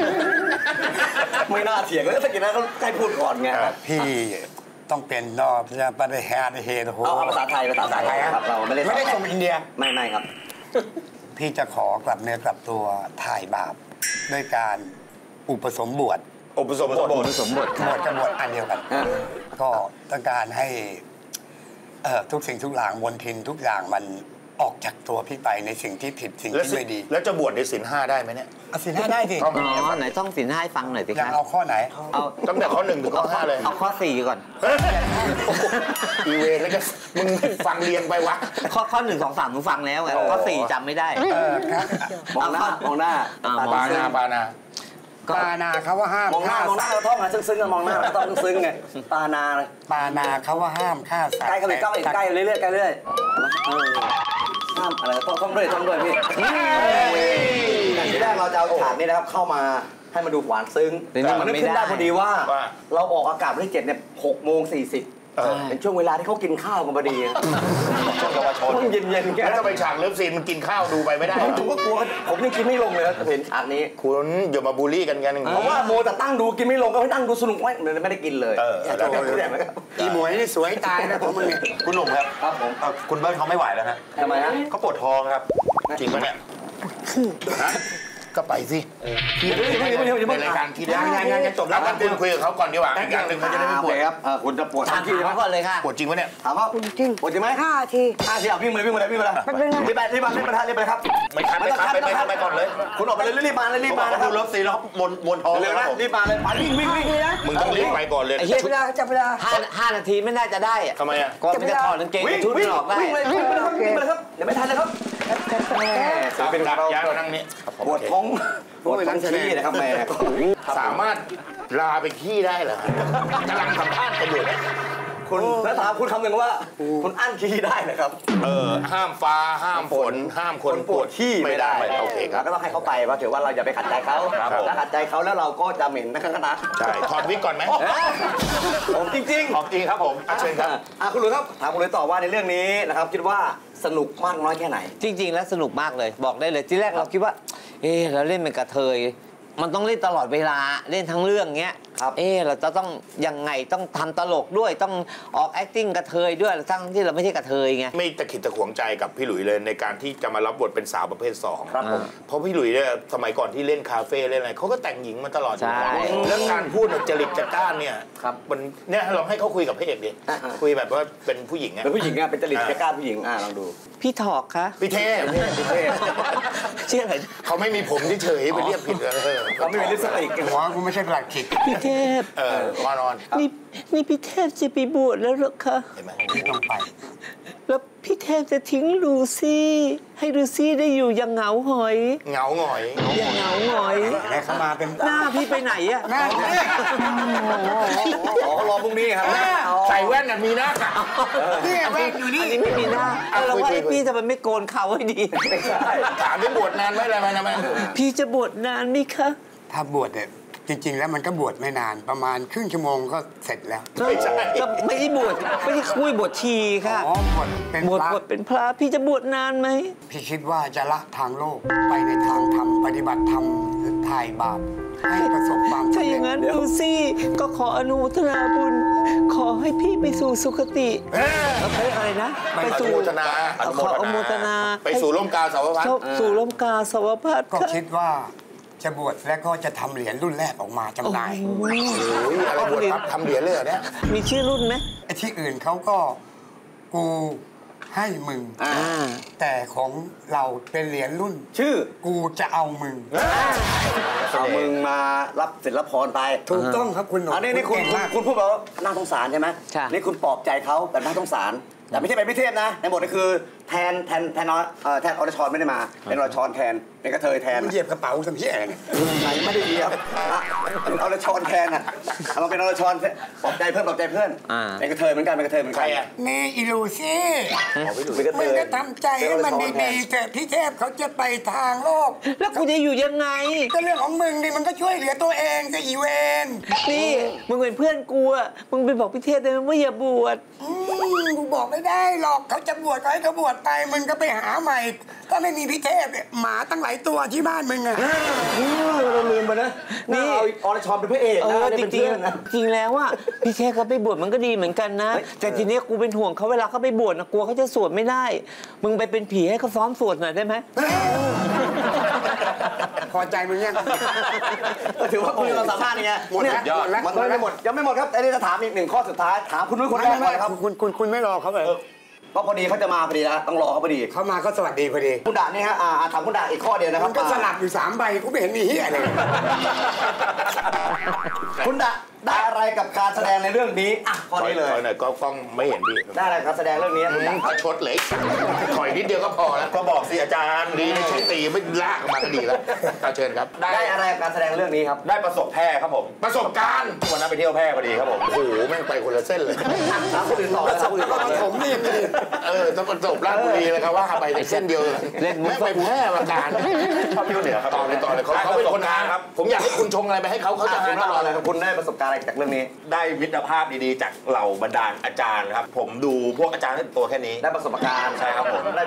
ไม่น่าเถียงเลยสกินนะเขาให้พูดก่อนไงพี่ต้องเป็นนอพระปฏิหารเหตุโหเอาเอาภาษาไทยภาษาไทยครับเราไม่ได้ไม่ได้ส่งอินเดียไม่ไม่ครับพี่จะขอกลับเนื้อกลับตัวถ่ายบาปด้วยการอุปสมบทอุปสมบทผสมบทบวชกับบวชอันเดียวกัน ก็ต้องการให้เอ่อทุกสิ่งทุกอย่างมนทินทุกอย่างมันออกจากตัวพี่ไปในสิ่งที่ผิดสิ่งแล้วที่ไม่ดีแล้วจะบวชในศีลห้าได้ไหมเนี่ยเอาสินห้าได้สิต้องอ๋อไหนต้องสินให้ฟังหน่อยสิอยากคะเอาข้อไหนเอาตั้งแต่ข้อหนึ่งถึงข้อห้าเลยเอาข้อสี่ก่อนอีเวนแล้วก็มึงฟังเรียงไปวะข้อข้อหนึ่งสองสามหนูฟังแล้วไงข้อสี่จำไม่ได้เออครับมองหน้ามองหน้าอ่ามองปานาปานาปานาเขาว่าห้ามมองหน้าฆ่ามองหน้าสัตว์เราท่องมาซึ้งๆกันมองหน้าเราต้องซึ้งไงปานาเลยปานาเขาว่าห้ามฆ่าสัตว์ใกล้เข้าไปใกล้อีกใกล้เรื่อยๆใกล้เรื่อยเออห้ามอะไรต้องต้องด้วยต้องด้วยพี่ทีแรกเราจะเอาฉากนี้นะครับเข้ามาให้มาดูหวานซึ้งแต่นี่มันนึกไม่ขึ้นได้ได้พอดีว่าว่าเราออกอากาศวันที่เจ็ดเนี่ยหกโมงสี่สิบเป็นช่วงเวลาที่เขากินข้าวกันพอดีช่วงเยาวชนช่วงเย็นๆแกแล้วถ้าไปฉากเลิฟซีนมันกินข้าวดูไปไม่ได้ผมก็กลัวผมยังกินไม่ลงเลยเห็นฉากนี้คุณอย่ามาบูลลี่กันกันอย่างเพราะว่าโมแต่ตั้งดูกินไม่ลงก็ให้ตั้งดูสนุกไว้เลยไม่ได้กินเลยเออแล้วอีหมวยนี่สวยตายนะผมมึงเนี่ยคุณหนุ่มครับครับผมเอ่อคุณเบิ้ลเขาไม่ไหวแล้วฮะทำไมฮะเขาปวดท้องครับจริงปะเนี่ยฮะก็ไปสิในรายการที่ได้งานงานจะจบแล้แล้ว วกันคุณคุยกับเขาก่อนดีกว่าอีกอย่างหนึ่งเขาจะได้ไม่ปวดครับคุณจะปวดถามเขาก่อนเลยค่ะปวดจริงปะเนี่ยถามว่าจริงปวดจริงไหมห้าทีห้าทีวิ่งมาเลยวิ่งมาเลยวิ่งมาเลยไม่เป็นไรรีบไปรีบมารีบมารีบไปครับไม่คันไม่คันไปไปไปก่อนเลยคุณออกไปเลยรีบมาเลยรีบมาเขานะคดูรับเลิฟซีนแล้วเขามวนมวนท้องเร็วครันะบผมรีบมาเลยไปวิ่งวิ่งวิ่งมึงต้องรีบไปก่อนเลยไอ้เหี้ยจับเวลาจับเวลาห้าห้านาทีไม่น่าจะได้อะทำไมอ่ะก่อนมันจะถอดกางเกงวิ่งชุดวิ่งมันออกได้วิ่งเลยวิ่งไปเลยครับวิ่งไปเลยครับอย่าไม่ทันเลยครับเป็นรับย้ายมานั่งนี้ปวดท้องปวดท้องขี้นะครับแม่สามารถลาไปขี้ได้เหรอกำลังสัมภาษณ์กันอยู่เนี่ยคุณแล้วถามคุณคำหนึ่งว่าคุณอั้นขี้ได้เหรอครับเออห้ามฟ้าห้ามฝนห้ามคนปวดขี้ไม่ได้โอเคครับก็ต้องให้เขาไปเพราะถือว่าเราอย่าไปขัดใจเขาถ้าขัดใจเขาแล้วเราก็จะเหม็นนะครับนะใช่ถอดวิกก่อนไหมผมจริงๆของจริงครับผมเชิญครับอ่ะคุณหลุยส์ครับถามคุณหลุยส์ต่อว่าในเรื่องนี้นะครับคิดว่าสนุกมากน้อยแค่ไหนจริง ๆ แล้วสนุกมากเลยบอกได้เลยที่แรกเราคิดว่า เออเราเล่นเป็นกระเทย มันต้องเล่นตลอดเวลาเล่นทั้งเรื่องเงี้ยครับเออเราจะต้องยังไงต้องทำตลกด้วยต้องออก acting กระเทยด้วยทั้งที่เราไม่ใช่กระเทยไงไม่ตะขิดตะขวงใจกับพี่หลุยเลยในการที่จะมารับบทเป็นสาวประเภทสองครับผมเพราะพี่หลุยเนี่ยสมัยก่อนที่เล่นคาเฟ่เล่นอะไรเขาก็แต่งหญิงมาตลอดใช่เรื่องการพูดเนี่ยจริตจัดจ้านเนี่ยครับมันเนี่ยลองให้เขาคุยกับพระเอกดิอ่าๆคุยแบบว่าเป็นผู้หญิงอะเป็นผู้หญิงอ่ะเป็นจริตแค่กล้าผู้หญิงอ่ะลองดูพี่ถอกคะพี่เทพพี่เทพชื่ออะไรเขาไม่มีผมเฉยๆไปเรียกผิดเออเขาไม่มีลิปสติกหัวกูไม่ใช่ประหลัดขิกพี่เทพเออมานอนนี่นี่พี่เทพจะไปบวชแล้วเหรอคะเห็นไหมต้องไปแล้วพี่เทพจะทิ้งลูซี่ให้ลูซี่ได้อยู่อย่างเหงาหอยเหงาหงอยอย่างเหงาหงอยแล้วเขามาเป็นหน้าพี่ไปไหนอะหน้าอ๋อรอพรุ่งนี้ครับใส่แว่นน่ะมีหน้าเนี่ยแว่นอยู่นี่อันนี้ไม่มีหน้าเอาเราว่าคุยๆไอ้พี่ทำไมไม่โกนเขาให้ดีถามได้บวชนานไหมอะไรไหมนะแม่พี่จะบวชนานไหมคะถ้าบวชเนี่ยจริง ๆ แล้วมันก็บวชไม่นานประมาณครึ่งชั่วโมงก็เสร็จแล้วไม่ใช่ก็ไม่ได้บวชไม่ได้คุยบวชชีค่ะอ๋อบวชเป็นบวชพระบวชเป็นพระพี่จะบวชนานไหมพี่คิดว่าจะละทางโลกไปในทางธรรมปฏิบัติธรรมถ่ายบาปให้ประสบความถ้าสำอเร็ย่างจนั้นลูซี่ก็ขออนุโมทนาบุญ ขอให้พี่ไปสู่สุคติแล้วไปอะไรนะ ไปอนุสู่โมทนาขออนุโมทนาไปสู่ร่มกาสาวพัฒน์สู่ร่มกาสาวพัฒน์ก็ค่ะคิดว่าจะบวชแล้วก็จะทำเหรียญรุ่นแรกออกมาจำหน่ายโอ้โหโอ้ยอะไรบวชปั๊บทำเหรียญเลยเหรอเนี่ยมีชื่อรุ่นไหมไอ้ที่อื่นเขาก็กูให้มึงอ่าแต่ของเราเป็นเหรียญรุ่นชื่อกูจะเอามึงเอามึงมารับศิลปพรไปถูกต้องครับคุณหนุ่มอันนี้นี่คุณเก่งคุณมากคุณพูดแบบว่าน่าสงสารใช่ไหมใช่นี่คุณปลอบใจเขาแบบน่าสงสาร แต่ไม่ใช่เป็นพิเทพนะ ในบทนี่คือแทนแทนแทนเอ่อแทนอรชรไม่ได้มา เป็นอรชรแทน เป็นกระเทยแทนมึงเหยียบกระเป๋าสัมพี่แอนเนี่ยไหนไม่ได้เหยียบอ่ะเป็นอรชรแทนอ่ะเอามาเป็นอรชรปลอบใจเพื่อนปลอบใจเพื่อนอ่าเป็นกระเทยเหมือนกันเป็นกระเทยเหมือนใคกัรนอ่ะนี่อีลูซี่อ๋อไม่ดูเป็นกระเทมึงยก็ทำใจให้มันดีๆเถอะพี่เทพเขาจะไปทางโลกแล้วกูจะอยู่ยังไงก็เรื่องของมึงดิมันก็ช่วยเหลือตัวเองจะอีเวนนี่มึงเป็นเพื่อนกูอะมึงไปบอกพี่เทพได้ไหมว่าอย่าบวชอืมกูบอกไม่ได้หรอกเขาจะบวชก็ให้เขาบวชไปมึงก็ไปหาใหม่ ถ้าไม่มีพี่เทพเนี่ยหมาตั้งหลายตัวที่บ้านมึงอะเราลืมไปนะนี่นี่เอาอรชรเป็นพระเอกเอนะอนี่จเป็นริงเพื่อนนะๆจริงแล้วอะพี่เทพเขาไปบวชมันก็ดีเหมือนกันนะ แต่ทีเนี้ยกูเป็นห่วงเขาเวลาเขาไปบวชนะกลัวเขาจะสวดไม่ได้ มึงไปเป็นผีให้เขาซ้อมสวดหน่อยได้ไหมพอใจมึงยังก็ถือว่าคุณมีความสามารถไงหมดแล้วเนี่ยหมดแล้วมันไม่หมดยังไม่หมดครับอันนี้จะถามอีกหนึ่งข้อสุดท้ายถามคุณนุ้ยคนแรกก่อนนะครับคุณคุณคุณไม่รอเขาเลยเพราะพอดีเขาจะมาพอดีนะต้องรอเขาพอดีเขามาก็สวัสดีพอดีคุณด่านี่ฮะอ่าอ่าถามคุณด่าอีกข้อเดียวนะครัมับนก็สลับอยู่สามใบกูไม่เห็นมีเฮียเลยคุณด่าได้อะไรกับการแสดงในเรื่องนี้อ่ะข้อนี้เลยถอยหน่อยก็กล้องไม่เห็นพี่ได้อะไรกับการแสดงเรื่องนี้คุณด่าเขาชดเลยถอยนิดเดียวก็พอแล้วก็บอกสิอาจารย์ดีนะใช้ตีไม่ลากออกมาก็ดีแล้วเอาเชิญครับได้อะไรกับการแสดงเรื่องนี้ครับได้ประสบแพร่ครับผมประสบการณ์วันนั้นไปเที่ยวแพร่พอดีครับผมโอ้โหแม่งไปคนละเส้นเลยถามคนอื่นต่อเลยถามคนอื่นต่อเลยผมนี่ยังไงเออต้องประสบราชบุรีเลยครับว่าไปเส้นเดียวเลยเล่นมุกแม่งไปแพร่มาการชอบเที่ยวเหนือครับต่อเลยต่อเลยเขาเขาเป็นคนงานครับ ผมอยากให้คุณชงอะไรไปให้เขาเขาเขาจะจะให้ให้ตต่ลออดอะไรครับคุณได้ประสบการณ์อะไรจากเรื่องนี้ได้มิตรภาพดีๆจากเหล่าบรรดาลอาจารย์ครับ ผมดูพวกอาจารย์ที่ตัวแค่นี้ได้ประสบการณ์ใช่ครับผมได้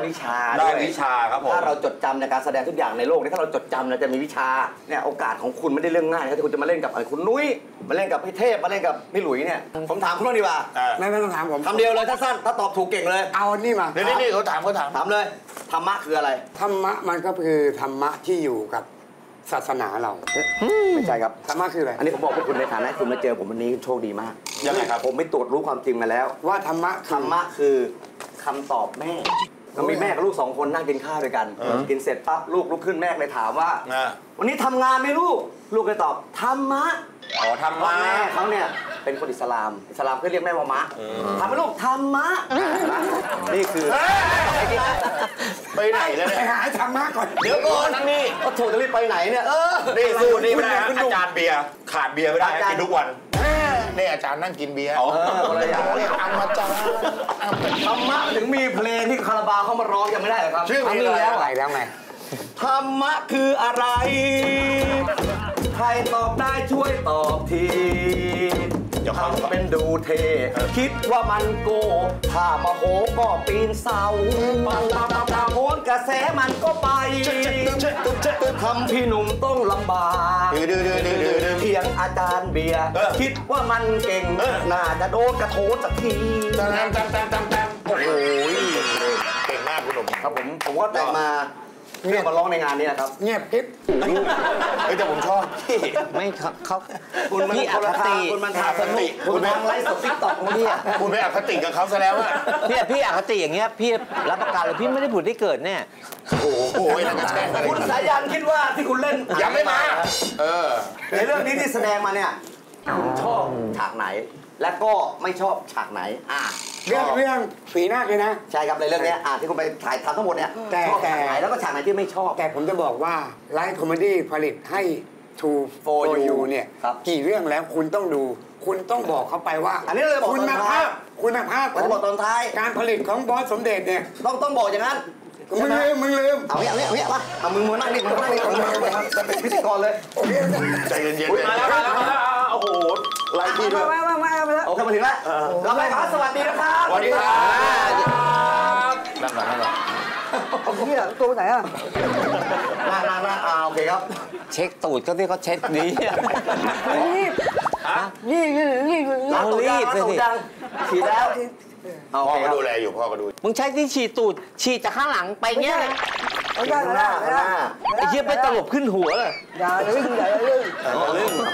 วิชาได้วยวิชาครับผมถ้าเราจดจำในการแสดงทุกอย่างในโลกนี้ถ้าเราจดจำเราจะมีวิชาเนี่ยโอกาสของคุณไม่ได้เรื่องง่ายนะที่คุณจะมาเล่นกับคุณนุ้ยมาเล่นกับพี่เทพมาเล่นกับพี่หลุยเนี่ยผมถามคุณบ้างดีกว่าไม่ไม่ต้องถามผมคำเดียวเลยถ้าสั้นถ้าตอบถูกเก่งเลยเอานี่มานี่นี่เขาถามเขาถามถามเลยธรรมะคืออะไรธรรมะมันก็คือธรรมะที่อยู่กับศาสนาเราไม่ใช่ครับธรรมะคืออะไรอันนี้ผมบอกพวกคุณในฐานะคุณมาเจอผมวันนี้โชคดีมากยังไงครับผมไม่ตรวจรู้ความจริงมาแล้วว่าธรรมะธรรมะคือคำตอบแม่ก็มีแม่กับลูกสองคนนั่งกินข้าวด้วยกัน กินเสร็จปั๊บลูกลุกขึ้นแม่เลยถามว่าอ่าวันนี้ทำงานไหมลูก ลูกเลยตอบธรรมะอ๋อทำเพราะมาแม่เขาเนี่ยเป็นคนอิสลาม อิสลามเขาเรียกแม่ว่ามะทำให้ลูกธรรมะนี่คือไปไหนแล้วไปเนี่ยหาธรรมะก่อนเดี๋ยวก่อนนั่นนี่ก็ถูกจะรีบไปไหนเนี่ยเออนี่สู้นี่ไม่ได้คุณอาดูจารย์เบียร์ขาดเบียร์ไม่ได้กินทุกวันนี่อาจารย์นั่งกินเบียร์อ๋อเออคนละอย่างโอ้ยอามาจารย์อามาจารย์ธรรมะถึงมีเพลงที่คาราบาวเขามาร้องยังไม่ได้เหรอครับชื่อเพลงอะไรอะไรแล้วไงธรรมะคืออะไร ใครตอบได้ช่วยตอบทีเดี๋ยวเขาทำเป็นดูเท คิดว่ามันโก ถ้ามาโหก็ปีนเสาปังปังปังปังโหนกระแสมันก็ไปทำพี่หนุ่มต้องลำบากดื้อดื้อดื้อดื้อดื้อดื้อเถียงอาจารย์เบียร์เออคิดว่ามันเก่งเออน่าจะโดนกระโถนสักทีตามตามตามตามตามโอ้โหเก่งมากคุณหนุ่มครับผมผมก็แต่งมาเพื่อมาร้องในงานนี้นะครับเงียบกิ๊บเฮ้ยแต่ผมชอบพี่ไม่เขาเขาคุณมันพี่อคนคละทาติงคุณมันทางสนุกคุณทางไลฟ์สดติ๊กต็อกของพี่อะคุณไปอคติกับเขาซะแล้วอะพี่พี่อคติอย่างเงี้ยพี่รับประกันเลยพี่ไม่ได้ผุดได้เกิดแน่โอ้โหนั่นก็ใช่คุณสายันคิดว่าที่คุณเล่นยังไม่มา เออในเรื่องนี้ที่แสดงมาเนี่ยคุณชอบฉากไหน และก็ไม่ชอบฉากไหนอ่าเรื่องเรื่องฝีหน้าเลยนะใช่ครับในเรื่องเนี้ยอ่าที่คุณไปถ่ายทำทั้งหมดเนี่ยแต่ชอบฉากไหนแต่แล้วก็ฉากไหนที่ไม่ชอบแต่ผมจะบอกว่าไลฟ์คอมเมดี้ผลิตให้ True For for You You เนี่ยครับกี่เรื่องแล้วคุณต้องดู คุณต้องบอกเขาไปว่าอันนี้เราจะบอกคุณตอนท้าภาย พคุณภาพเราจะบอกตอนท้ายการผลิตของบอสสมเด็จเนี่ยต้องต้องบอกอย่างนั้นมึงลืมมึงลืมเอาเนี่ยเอาเนี่ยเอาเนี่ยมาเอามึงมานั่งนี่มึงมานั่งนี่มึงมานั่งนี่จะเป็นพิธีกรเลยโอเคใจเย็นๆอุ๊เลย ยมาแล้วมาแล้วมาแล้วโอ้โหไล่ที่ด้วยมามามามาแล้วโอเคมาถึงแล้วเราไปครับสวัสดีนะครับสวัสดีครับนั่งก่อนนั่งก่อนนี่อะตัวไหนอ่ะนั่งนั่งนั่งอ่าโอเคครับเช็คตูดก็ที่เขาเช็คดีนี่นี่นี่นี่ล้างตูดยังล้างตูดยังฉีดแล้วเอาโอพ่อเคก็ครับดูแลอยู่พ่อก็ดูมึงใช้ที่ฉีดตูดฉีดจากข้างหลังไปเงี้ยนะไม่ได้ข้างไม่หได้น้าไม่ข้างหได้น้าไอ้เหี้ยไปตลบขึ้นหัวเลยอย่าเลยอย่าเลยเอาเรื่อง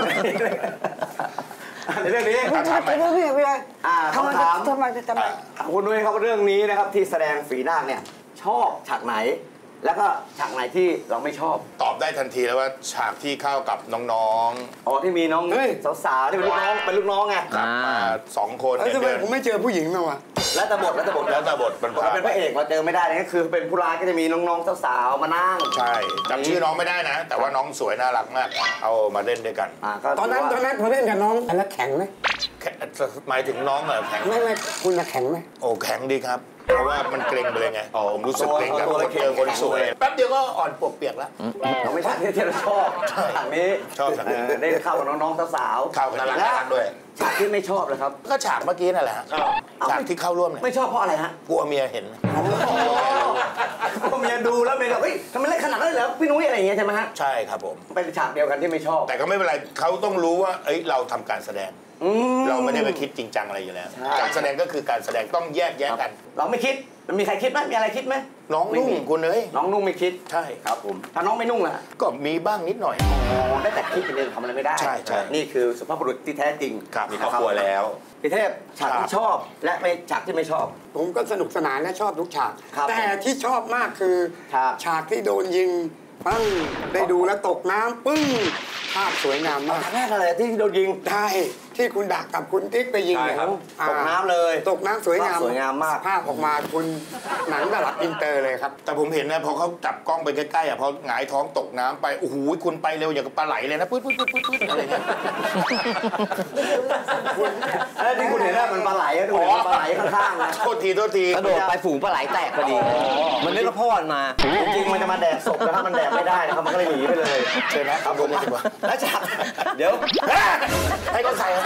ในเรื่องนี้ไม่ได้ไม่ได้ไม่ได้อ่าทำไมคำถามทำไมทำไมถามคุณนุ้ยครับเรื่องนี้นะครับที่แสดงฝีหน้าเนี่ยชอบฉากไหน แล้วก็ฉากไหนที่เราไม่ชอบตอบได้ทันทีแล้วว่าฉากที่เข้ากับน้องอ๋อที่มีน้องสาวๆที่เป็นลูกน้องเป็นลูกน้องไงๆกลับมาสองคนเอ้ยเนี่ยทำไมเดินผมไม่เจอผู้หญิงมาวะแล้วแต่บทแล้วแต่บทแล้วแต่บทเป็นเราเป็นพระเอกเราเจอไม่ได้เลยก็คือเป็นผู้ร้ายก็จะมีน้องๆสาวๆมานั่งใช่จำชื่อน้องไม่ได้นะ แต่ว่าน้องสวยน่ารักมาก เอามาเล่นด้วยกันอ่าก็ตอนนั้นตอนนั้นผมเล่นกับน้องแล้วแข็งไหมแค่หมายถึงน้องเหรอแข็งไม่ไม่คุณน่ะแข็งไหมโอ้แข็งดีครับ เพราะว่ามันเกร็งไปเลยไงผมรู้สึกเกร็งกับตัวคนเก่เจงอคนสวยแป๊บเดียวก็อ่อนปวกเปียกแล้วเราไม่ใช่ที่เราชอบฉากนี้ชอบฉากนี้เได้เข้ากับน้องๆสาวๆเข้ากันน่ารักและน่ารักด้วยฉากที่ไม่ชอบเลยครับก็ฉากเมื่อกี้นั่นแหละฮะฉากที่เข้าร่วมเนี่ยไม่ชอบเพราะอะไรฮะกลัวเมียเห็นก็เมียดูแล้วเมียบอกเฮ้ยทำไมเล่นขนาดนั้นเลยเหรอพี่นุ้ยอะไรอย่างเงี้ยใช่ไหมฮะใช่ครับผมเป็นฉากเดียวกันที่ไม่ชอบแต่ก็ไม่เป็นไรเขาต้องรู้ว่าเอ้ยเราทำการแสดงอืมเราไม่ได้ไปคิดจริงจังอะไรอยู่แล้วใช่การแสดงก็คือการแสดงต้องแยกแยะกันเราไม่คิดมันมีใครคิดไหมมีอะไรคิดไหมน้องนุ่งคุณเอ้ยน้องนุ่งไม่คิดใช่ครับผมถ้าน้องไม่นุ่งล่ะก็มีบ้างนิดหน่อยอ๋อได้แต่คิดกันเองทำอะไรไม่ได้ใช่ใช่นี่คือสุภาพบุรุษที่แท้จริงครับมีครอบครัวแล้วพี่เทพฉากที่ชอบและไม่ฉากที่ไม่ชอบผมก็สนุกสนานและชอบทุกฉากครับแต่ที่ชอบมากคือฉากฉากที่โดนยิงปั้งได้ดูแล้วตกน้ำปึ้งภาพสวยงามมากฉากแรกอะไรที่โดนยิงได้ที่คุณดักกับคุณติ๊กไปยิงใช่เนี่ยครับอ่าตกน้ำเลยตกน้ำสวยงามภาพสวยงามมากภาพออกมาคุณหนังระดับอินเตอร์เลยครับแต่ผมเห็นนะพอเขาจับกล้องไปใกล้ๆอ่ะพอหงายท้องตกน้ำไปโอ้โหคุณไปเร็วอย่างกับปลาไหลเลยนะปื๊ดปื๊ดปื๊ดปื๊ดปื๊ดอะไรเงี้ยเอ้ยที่คุณเห็นว่ามันปลาไหลก็ดูเห็นปลาไหลข้างๆนะโทษทีโทษทีกระโดดไปฝูงปลาไหลแตกพอดี มันนึกว่าพ่อมันมาจริงๆมันจะมาแดกศพนะครับมันแดกไม่ได้นะครับมันก็เลยหนีไปเลยเชิญนะครับผมดีกว่าแล้วฉากเดี๋ยวให้เขาใส่ให้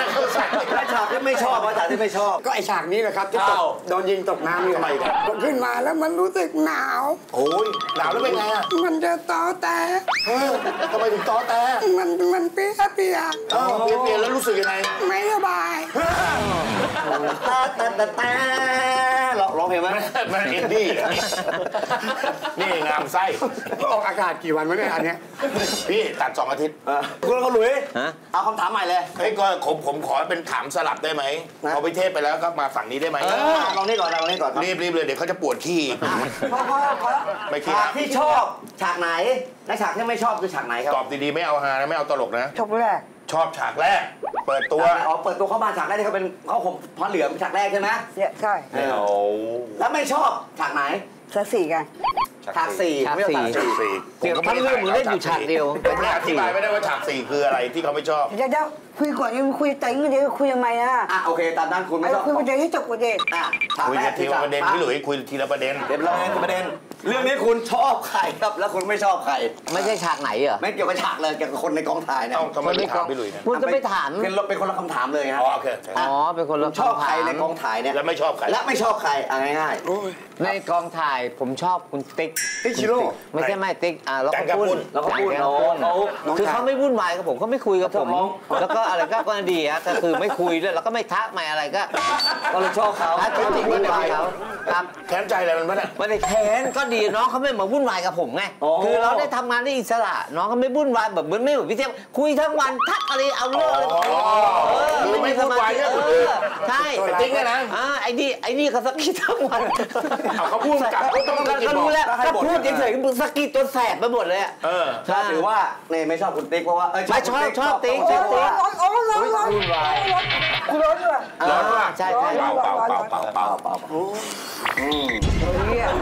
และฉากที่ไม่ชอบฉากที่ไม่ชอบก็ไอฉากนี้แหละครับที่ตกโดนยิงตกน้ำนี่ทำไมครับขึ้นมาแล้วมันรู้สึกหนาวโอ้ยหนาวแล้วเป็นไงอ่ะมันจะตอแต่เออทำไมถึงตอแต่มันมันเปียกเปียกเออเปลี่ยนเปลี่ยนแล้วรู้สึกยังไงไม่สบายตาตาตาตาร้องร้องเพลงไหมมันอินดี้นี่งามไส้ออกอากาศกี่วันวะเนี่ยอันเนี้ยพี่ตัดสองอาทิตย์คุณก็หลุยฮะเอาคำถามใหม่เลยเฮ้ยก็ผมผมขอเป็นถามสลับได้ไหมพอไปเทศไปแล้วก็มาฝั่งนี้ได้ไหมลองนี่ก่อนลองนี่ก่อนรีบรีบเลยเดี๋ยวเขาจะปวดขี้พอพอพอไม่ขี้ฉากที่ชอบฉากไหนและฉากที่ไม่ชอบคือฉากไหนครับตอบดีๆไม่เอาฮานะไม่เอาตลกนะชอบแรกชอบฉากแรก เปิดตัวอ๋อเปิดตัวเข้ามาฉากแรกที่เขาเป็นเขาผมพระเหลืองฉากแรกใช่ไหมเนี่ยใช่เออแล้วไม่ชอบฉากไหนสะสี่กันฉากสี่ฉากไม่ใช่สี่ฉากสี่เดี๋ยวทั้งเรื่องมึงเล่นอยู่ฉากเดียวผมไม่อธิบายไม่ได้ว่าฉากสี่คืออะไรที่เขาไม่ชอบเดี๋ยวเดี๋ยวคุยก่อนยังคุยแต่งเดี๋ยวคุยทำไมนะอ่ะโอเคตามนั้นคุณไม่ไอ้ชอบคุยประเด็นให้จบประเด็นอ่ะฉากคุยแรกักนทีละประเด็นพี่หลุยคุยทีละประเด็นเดี๋ยวเราเล่นประเด็นเรื่องนี้คุณชอบใครครับแล้วคุณไม่ชอบใครไม่ใช่ฉากไหนเหรอไม่เกี่ยวกับฉากเลยเกี่ยวกับคนในกองถ่ายเนี่ยเอ้าทำไมไม่ถามพี่หลุยนะคุณจะไปถามเป็นเป็นคนละคำถามเลยฮะอ๋อโอเคอ๋อเป็นคนละชอบใครในกองถ่ายเนี่ยแล้วไม่ชอบใครและไม่ชอบใครอ่ะง่ายในกองถ่ายผมชอบคุณติ๊กๆติ๊กชิโร่ไม่ใช่ไม่ติ๊กอ่าแล้วจัก็งกะปุ้ปุ้นนแล้วก็พูดจังน้กะองปุ้นเขาน้องคือชายเขาไม่วุ่นวายกับผมเขาไม่คุยกับผมน้องแล้วก็อะไรก็ก็ดีฮะแต่คือไม่คุยด้วยแล้วก็ไม่ทักไม่อะไรก็ก็เลยชอบเขาถ้าติ๊กติ๊กวุ่นวายเขาครับแค้นใจอะไรมันบ้างเนี่ยไม่ได้แค้นก็ดีน้องเขาไม่มาวุ่นวายกับผมไงคือเราได้ทำงานได้อิสระน้องเขาไม่วุ่นวายแบบเหมือนไม่เหมือนพี่เทพคุยทั้งวันทักอะไรเอาเรื่องเลยเออคือไม่วุ่นวายเนี่ยคนอื่นใช่แต่ติ๊กเนี่ยนะอ่าไอ้นี่ไอ้นี่เขาสกิดทั้งวันเอาเขาพูดกลับเขาต้องก็รู้แล้วถ้าพูดเฉยๆสกิดจนแสบไปหมดเลยอ่ะเออถ้าถือว่าเนี่ยไม่ชอบคุณติ๊กเพราะว่าเไม่ชอบชอบติ๊กชอบติ๊กร้อนร้อนร้อนร้อนกูร้อนด้วยร้อนว่ะใช่ใช่เป่าเป่าเป่าเป่าเป่าเปล่าเนี่ย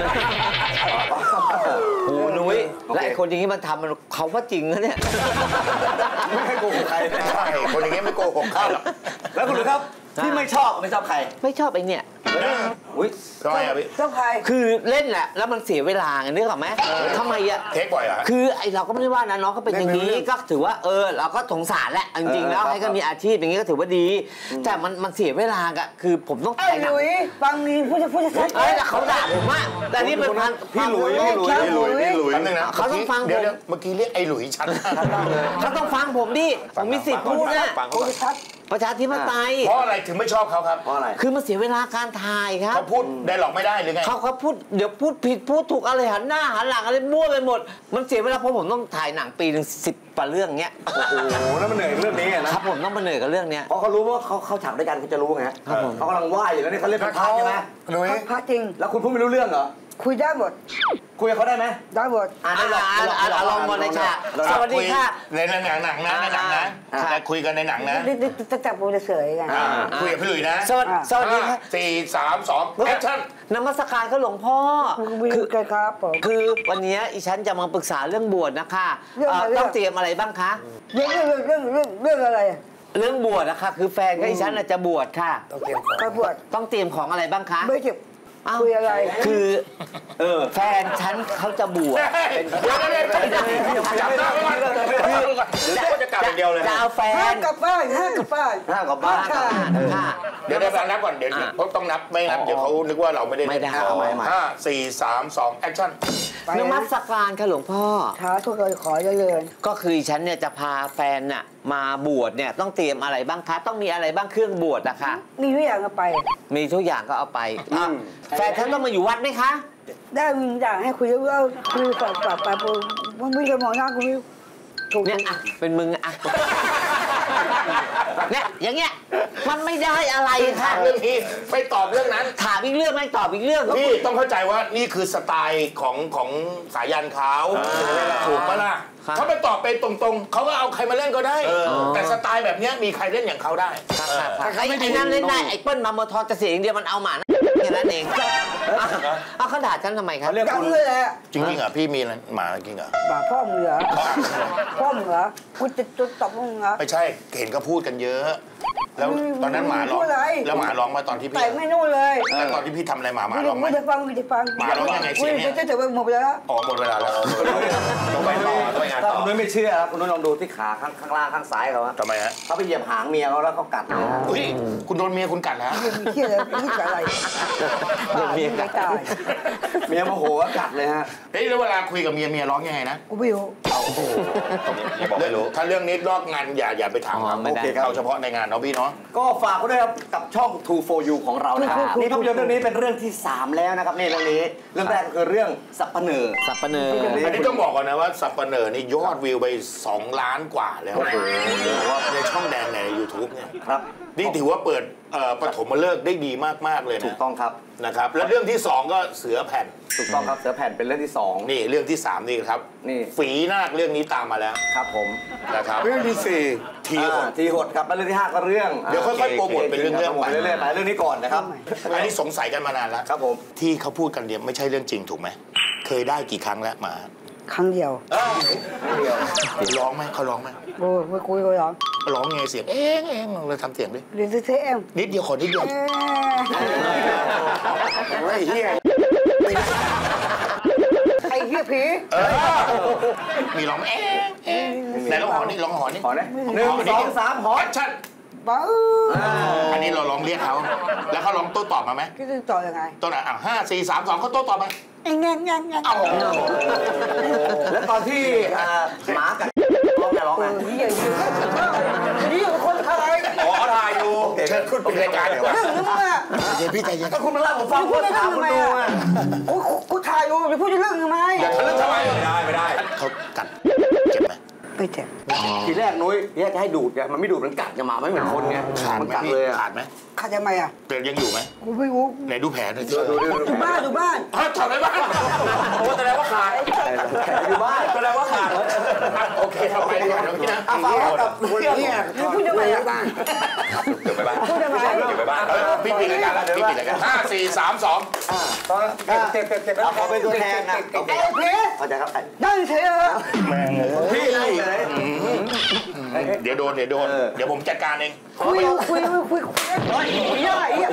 โอ้นุ้ยและไอ้คนอย่างนี้มันทำมันเขาว่าจริงนะเนี่ยไม่ให้โกหกใครใช่คนอย่างเงี้ยไม่โกหกใครหรอกแล้วคุณหลุยครับที่ไม่ชอบไม่ชอบใครไม่ชอบไอ้เนี่ยอุ้ยทำไมอ่ะพี่เจ้าใครคือเล่นแหละแล้วมันเสียเวลาไงนึกออกไหมทำไมอ่ะเทคบ่อยเหรอคือไอเราก็ไม่ได้ว่านะน้องเขาเป็นอย่างนี้ก็ถือว่าเออเราก็สงสารแหละจริงๆแล้วให้ก็มีอาชีพอย่างนี้ก็ถือว่าดี แต่มันมันเสียเวลาอะคือผมต้องไอ้ถ่ายหหนังลุยฟังมีพูดจะพูดจะชัดเอ้ยแต่เขาด่าผมอะแต่นี่เป็นพันพี่หลุยพี่หลุยพี่หลุยพี่หลุยแป๊บนึงนะเขาต้องฟังผมเดี๋ยวเดี๋ยวเมื่อกี้เรียกไอ้หลุยชัดเขาต้องฟังผมดิผมมีสิทธิ์พูดนะฟังเขาก่อนชัดประชาธิปไตยเพราะอะไรถึงไม่ชอบเขาครับเพราะอะไรคือมันเสียเวลาการถ่ายครับเขาพูดได้หรอกไม่ได้หรือไงเขาเขาพูดเดี๋ยวพูดผิดพูดถูกอะไรหันหน้าหันหลังอะไรมั่วไปหมด มันเสียเวลาเพราะผมต้องถ่ายหนังปีหนึ่งสิบกว่าเรื่องเงี้ยโอ้โหแล้วมันเหนื่อยกับเรื่องนี้อะนะครับผมต้องมาเหนื่อยกับเรื่องเนี้ยเพราะเขารู้ว่าเขาเขาฉากด้วยกันเขาจะรู้ไงครับผมเขากำลังว่ายอยู่แล้วนี่เขาเล่นเป็นพาร์ทใช่ไหมหลุยพระจริงแล้วคุณพูดไม่รู้เรื่องเหรอคุยได้หมดคุยกับเขาได้ไหมได้หมดอ่าอ่าได้หรอกอ่าอ่าลองมาในฉากสวัสดีค่ะในหนังหนังนะในหนังนะอ่าแต่คุยกันในหนังนะนี่นี่จะจับผมจะเสยไงอ่าคุยกับพี่หลุยนะสวัสดีสวัสดีค่ะห้าสี่สามสองแอคชั่นนมัสการเขาหลวงพ่อวิ่งคือกันครับผมคือวันนี้อีฉันจะมาปรึกษาเรื่องบวชนะคะเรื่องอะไรเอ่อต้องเตรียมอะไรบ้างคะเรื่องเรื่องเรื่องเรื่องเรื่องอะไรเรื่องบวชนะคะคือแฟนกับอีฉันน่ะจะบวชค่ะต้องเตรียมของกระบวดต้องเตรียมของอะไรบ้างคะไม่เจ็บอ้าวคุยอะไรคือเออแฟนฉันเขาจะบวชเดี๋ยวเดี๋ยวเดี๋ยวเดี๋ยวจับหน้าไว้ก่อนจับหน้าไว้ก่อนเดี๋ยวก็จะกลับอย่างเดียวเลยจะเอาแฟห้าน กลับบ้านห้ากลับบ้านห้ากลับบ้านค่ะค่ะเดี๋ยวเดี๋ยวนับก่อนเดี๋ยวเขาต้องนับไม่นับเดี๋ยวเขานึกว่าเราไม่ได้ไม่ได้เอาใหม่ใหม่ห้าสี่สามสองแอคชั่นไปนมัสการค่ะหลวงพ่อท้าทุกคนขอเจริญก็คือฉันเนี่ยจะพาแฟนน่ะมาบวชเนี่ยต้องเตรียมอะไรบ้างคะ ต้องมีอะไรบ้างเครื่องบวชนะคะมีทุกอย่างก็ไปมีทุกอย่างก็เอาไปอ่ะแฟนฉันต้องมาอยู่วัดไหมคะได้มีอย่างให้คุยแล้วคุยปรับปรับปรับมันไม่ได้มองหน้ากูไม่ถูกเนี่ยอ่ะเป็นมึงอ่ะเนี่ยอย่างเงี้ยมันไม่ได้อะไรค่ะเรื่องนี้ไม่ตอบเรื่องนั้นถามอีกเรื่องไม่ตอบอีกเรื่องพี่ต้องเข้าใจว่านี่คือสไตล์ของของสายันเขาถูกปะล่ะเขาไปตอบไปตรงๆเขาก็เอาใครมาเล่นก็ได้ แต่สไตล์แบบเนี้ยมีใครเล่นอย่างเขาได้ไอ้ไอ้นั่นเล่นได้ไอ้เปิ้ลมาเมอทอจะเสียอย่างเดียวมันเอาหมาแค่นั้นเองเอาเขาด่าฉันทำไมครับจังเลยแหละจริงๆเหรอพี่มีหมาจริงเหรอบ่าพ่อมึงเหรอพ่อมึงเหรอกูจะจะตบมึงเหรอไม่ใช่เห็นก็พูดกันเยอะแล้วตอนนั้นหมาร้องพูดอะไรแล้วหมาร้องมาตอนที่พี่แต่ไม่นู่นเลยแล้วตอนที่พี่ทำอะไรหมาหมาไม่ร้องไหมไม่ได้ฟังไม่ได้ฟังหมาร้องยังไงเสียงเนี่ยจะจะไปหมดไปแล้วอ๋อหมดเวลาแล้วต้องไปต่อต้องไปงานถ้าต่อคุณนุ้ยไม่เชื่อครับคุณนุ้ยลองดูที่ขาข้างข้างล่างข้างซ้ายเขาฮะทำไมฮะเขาไปเหยียบหางเมียเขาแล้วเขากัดเลยฮะอุ้ยคุณโดนเมียคุณกัดแล้วมีเที่ยอะไรนี่กับอะไรโดนเมียกัดตายเมียโมโหก็กัดเลยฮะเฮ้ยแล้วเวลาคุยกับเมียเมียร้องยังไงนะกูไม่รู้ยังบอกไม่รู้ถ้าเรื่องนี้นอกงานอย่าอย่าไปถามอ๋อครับไม่ได้โอเคครับเอาเฉพาะในงานเนาะพี่เนาะก็ฝากไว้ด้วยครับกับช่อง ทู โฟร์ ยู ของเรานะครับนี่ภาพยนตร์เรื่องนี้เป็นเรื่องที่สามแล้วนะครับนี่เรื่องนี้เรื่องแรกก็คือเรื่องสัปเหร่อสับปะเนออันนี้ต้องบอกก่อนนะว่าสัปปะเหร่อนี่ยอดวิวไปสองล้านกว่าแล้วโอ้โหในช่องแดงใน YouTube เนี่ยครับนี่ถือว่าเปิดเอ่อปฐมฤกษ์ได้ดีมากๆเลยนะถูกต้องครับนะครับแล้วเรื่องที่สองก็เสือแผ่นถูกต้องครับเสือแผ่นเป็นเรื่องที่สองนี่เรื่องที่สามนี่ครับนี่ฝีนาคเรื่องนี้ตามมาแล้วครับผมนะครับเรื่องที่สี่ทีหดอ่าทีหดครับแล้วเรื่องที่ห้าก็เรื่องเดี๋ยวค่อยๆโปรโมทเป็นเรื่องๆไปไปเรื่อยๆไปเรื่องนี้ก่อนนะครับอันนี้สงสัยกันมานานแล้วครับผมที่เขาพูดกันเนี่ยไม่ใช่เรื่องจริงถูกไหมเคยได้กี่ครั้งแล้วหมาครั้งเดียวเดียวร้องไหมเขาร้องไหมโอ้ไม่คุยกันหรอร้องไงเสียงเองเองลองเลยทำเสียงดิเรียนเทมนิดเดียวขอนิดเดียวโอ้ยเฮียไอ้เหี้ยผีเออมีร้องเองเองไหนลองหอนี่ลองหอนี่ขอนะหนึ่งสองสามหอแอคชั่นบ้าอันนี้เราลองเรียกเขาแล้วเขาลองโต้ตอบมาไหมก็จะต่อยังไงโต้ตอบอ่ะห้าสี่สามสองเขาโต้ตอบมาไอ้เงี้ยเงี้ยเงี้ยเอาแล้วตอนที่อ่าหมากัดร้องไงร้องเอไงอเหี้ยเหี้ยเหี้ยคนไทยอ๋อถ่ายอยู่เชิญคุณเป็นรายการเดี๋ยวเรื่องนึงอ่ะเดี๋ยวพี่ใจเย็นก็คุณมาเล่าผมฟังพูคุดณได้ถาเรื่มองคุทำณไมดูอ่ะอ่ะโอ้กูถ่ายอยู่จะพูดเรื่องทำไมอย่าทะลึ่งทำไมไม่ได้ไม่ได้เขากัดเจ็บไหมไม่เจ็บทีแรกนุ้ยเนี่ยจะให้ดูดไงมันไม่ดูดมันกัดไงหมาไม่เหมือนคนไงขาดมันไหมกัดพี่เลยอ่ะขาดไหมขาดทำไมอ่ะเปลี่ยนยังอยู่ไหมกูไม่รู้ไหนดูแผลหน่อยสิดูบ้านดูบ้านฮะถอดไปบ้างโอ้แสดงว่าขาดอยู่บ้านแสดงว่าขาดโอเคทำไปดีกว่าเดี๋ยวพี่นะอ่ะฟังแล้วกับเรื่องเนี่ยพูดทำไมอ่ะบ้านเก็บไปบ้านพูดทำไมเก็บไปบ้านเออพี่ปิดรายการแล้วพี่ปิดรายการห้าสี่สามสองเจ็บเจ็บเจ็บเจ็บเอาเขาเป็นตัวแทนนะโอเคไอ้ผีเข้าใจครับนั่งเฉยเลยแม่งเลยพี่นั่งเลยเดี๋ยวโดนเดี๋ยวโดนเออเดี๋ยวผมจัดการเองคุยคุยคุยคุยคุยได้อ่ะ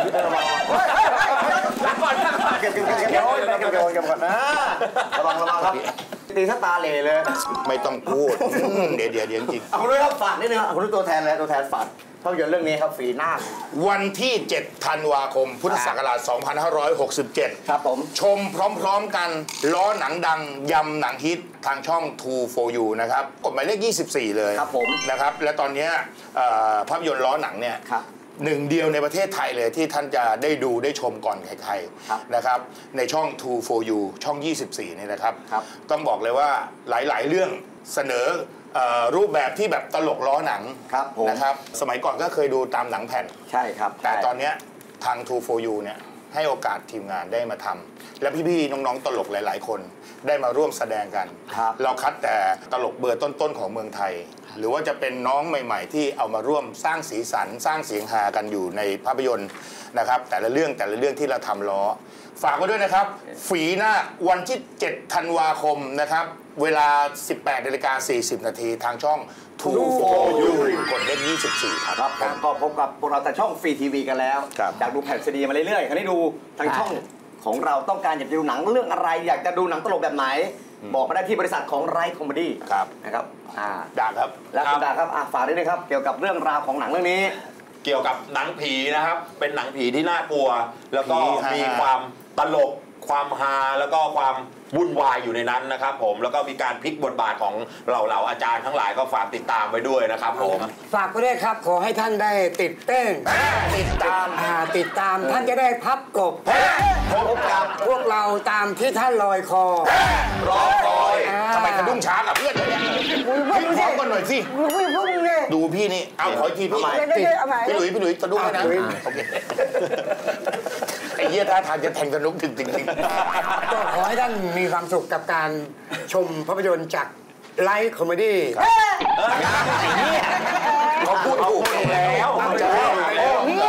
ก่อนก่อนเก็บเก็บเก็บเก็บเก็บเก็บเก็บเก็บก่อนนะระวังระวังครับตีสตาร์เหล่เลยไม่ต้องพูดอืมเดี๋ยวเดี๋ยวเดี๋ยวจริงเอาคุณด้วยครับฝากนิดนึงครับคุณด้วยตัวแทนเลยตัวแทนฝากภาพยนตร์เรื่องนี้ครับฝีหน้าควันที่เจ็ดธันวาคม พุทธศักราชสองพันห้าร้อยหกสิบเจ็ดครับผมชมพร้อมๆกันล้อหนังดังยำหนังฮิตทางช่อง ทู โฟร์ ยู นะครับกฎหมายเลขยี่สิบสี่เลยครับผมนะครับและตอนเนี้ยเอ่อภาพยนตร์ล้อหนังเนี่ยครับหนึ่งเดียวในประเทศไทยเลยที่ท่านจะได้ดูได้ชมก่อนใครครับๆนะครับในช่อง ทู โฟร์ ยู ช่องยี่สิบสี่นี่นะครับครับต้องบอกเลยว่าหลายๆ เรื่องเสนอเอ่อรูปแบบที่แบบตลกล้อหนังครับผมนะครับสมัยก่อนก็เคยดูตามหนังแผ่นใช่ครับแต่ตอนเนี้ยทาง ทู โฟร์ ยู เนี่ยให้โอกาสทีมงานได้มาทำและพี่ๆน้องๆตลกหลาย ๆ คนได้มาร่วมแสดงกันครับเราคัดแต่ตลกเบอร์ต้นๆของเมืองไทย หรือว่าจะเป็นน้องใหม่ ๆ ที่เอามาร่วมสร้างสีสันสร้างเสียงฮากันอยู่ในภาพยนตร์นะครับแต่ละเรื่องแต่ละเรื่องที่เราทำล้อฝากไว้ด้วยนะครับ ฝีหน้าวันที่เจ็ดธันวาคมนะครับเวลา สิบแปดนาฬิกาสี่สิบนาทีทางช่อง ทู โฟร์ ยู กดเลขยี่สิบสี่ครับครับผมก็พบกับพวกเราแต่ช่องฟรีทีวีกันแล้วครับอยากดูแผ่นซีดีมาเรื่อยๆคราวนี้ดูทางช่องของเราต้องการอยากจะดูหนังเรื่องอะไร อยากจะดูหนังตลกแบบไหน บอกมาได้ที่บริษัทของไรท์คอมเมดี้ครับนะครับอ่าดาครับและคุณดาครับอ่ะฝากด้วยนะครับเกี่ยวกับเรื่องราวของหนังเรื่องนี้เกี่ยวกับหนังผีนะครับ เป็นหนังผีที่น่ากลัว แล้วก็ผีฮามีมีความตลก ความฮา แล้วก็ความวุ่นวายอยู่ในนั้นนะครับผม แล้วก็มีการพลิกบทบาทของเหล่าเหล่าอาจารย์ทั้งหลายก็ฝากติดตามไว้ด้วยนะครับผมฝากไว้ด้วยครับ ขอให้ท่านได้ติดเต้นติดตามอ่าติดตามท่านจะได้พับกบพบกับพวกเราตามที่ท่านลอยคอรอคอยอ่าทำไมกระดุ้งช้ากับเพื่อนเลยเนี่ยอุ้ยพวกพี่มึงพร้อเนี่มกันหน่อยสิยอุ้ยพวกมึงเนี่ยดูพี่นี่ เอาขออีกทีพี่เดี๋ยวเดี๋ยวเอาใหม่พี่หลุยพี่หลุยสะดุ้งไหมนะอ่ะหลุยโอเคไอ้เหี้ยท่าทางจะแทงสนุกถึงจริงก็ขอให้ท่านมีความสุขกับการชมภาพยนตร์จากไลฟ์คอมเมดี้ๆเขาพูดถูกแล้วเนี่ยเอา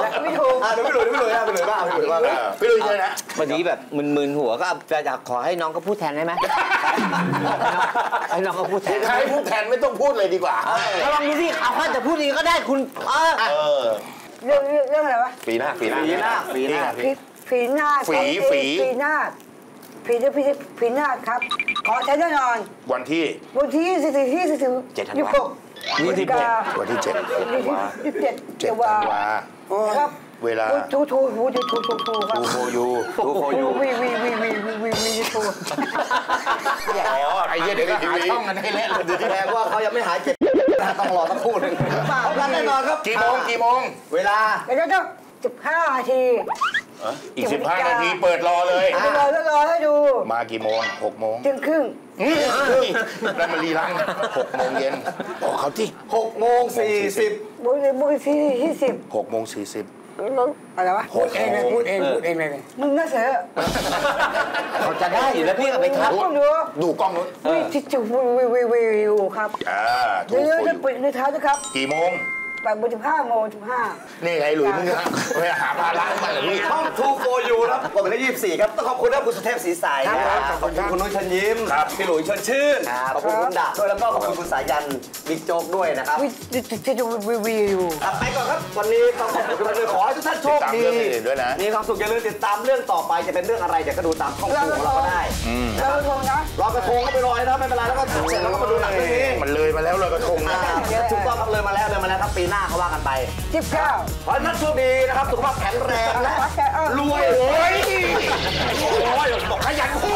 ไม่ถูกอ่ะเดี๋ยวพี่หลุยพี่หลุยนะพี่หลุยบ้างพี่หลุยบ้างพี่ลุยเลยนะวันนี้แบบมึนๆหัวก็จะอยากขอให้น้องก็พูดแทนได้ไหมให้น้องก็พูดแทนใครพูดแทนไม่ต้องพูดเลยดีกว่าก็ลองดูสิเอาข้าจะพูดดีก็ได้คุณเออเออเรื่องเรื่องเรื่องอะไรวะฝีหน้าฝีหน้าฝีหน้าฝีหน้าฝีฝีหน้าฝีฝีฝีหน้าฝีหน้าฝีฝีหน้าครับ ขอใช้แน่นอนวันที่วันที่ยี่สิบสี่ที่สิบเจ็ดธันวายี่สิบหกยี่สิบหกวันที่เจ็ดยี่สิบเจ็ดเจ็ดวาธันวาครับเวลาทูทูทูทูทูทูทูครับทูโฟยูดูโคยูวีวีวีวีวีวีวีทูอ๋อไอ้เหี้ยเดี๋ยวก็หาช่องกันให้เละเลยแสดงว่าเขายังไม่หายเจ็บต้องรอสักครู่หนึ่งพบกันแน่นอนครับกี่โมงกี่โมงเวลาเดี๋ยวต้องสิบห้านาทีอีกสิบห้านาทีเปิดรอเลยไปรอแล้วรอให้ดูมากี่โมงหกโมงเที่ยงครึ่งแล้วมารีรันหกโมงเย็นบอกเขาที่หกโมงสี่สิบบุรีบุรีที่ที่สิบหกโมงสี่สิบอะไรวะพูดเองเลยพูดเองพูดเองเลยมึงน่าเสือเขาจะได้อยู่แล้วพี่ก็ไปทักต้องดูดูกล้องนู้นวิจิตรวิววิววิวครับอ่าทูเดี๋ยวโฟจะยูปิดในเท้านะครับกี่โมงแปดโมงสิบห้าโมงสิบห้านี่ไงหลุยมึงนะไปหาภาระมาเหรอพี่ช่องทูโฟยูนะครับกดไปที่ยี่สิบสี่ครับต้องขอบคุณนะคุณสุเทพศรีใสนะครับขอบคุณคุณนุ้ยเชิญยิ้มพี่หลุยเชิญชื่นขอบคุณคุณดาบด้วยแล้วก็ขอบคุณคุณสายันบิ๊กโจ๊กด้วยนะครับวิจิตรวิววิวครับไปก่อนครับวันนี้ต้องขอบคุณทุกท่านด้วยขอให้ทุกท่านโชคดีติดตามเรื่องอื่นด้วยนะมีความสุขอย่าลืมติดตามเรื่องต่อไปจะเป็นเรื่องอะไรเดี๋ยวก็ดูตามช่องทูของเราก็ได้เราลงนะรอกระทงก็ไปรอยนะไม่เป็นไรแล้วก็เสร็จแล้วก็มาดูหนังเรื่องนี้มันเลยมาแล้วเลยกระทงนะอ่าถูกต้องครับเลยมาแล้วเลยมาแล้วครับปีหน้าเขาว่ากันไปสิบเก้าขอให้ท่านโชคดีนะครับสุขภาพแข็งแรงและรวยโอ้ยโอ้ยบอกขยันพูด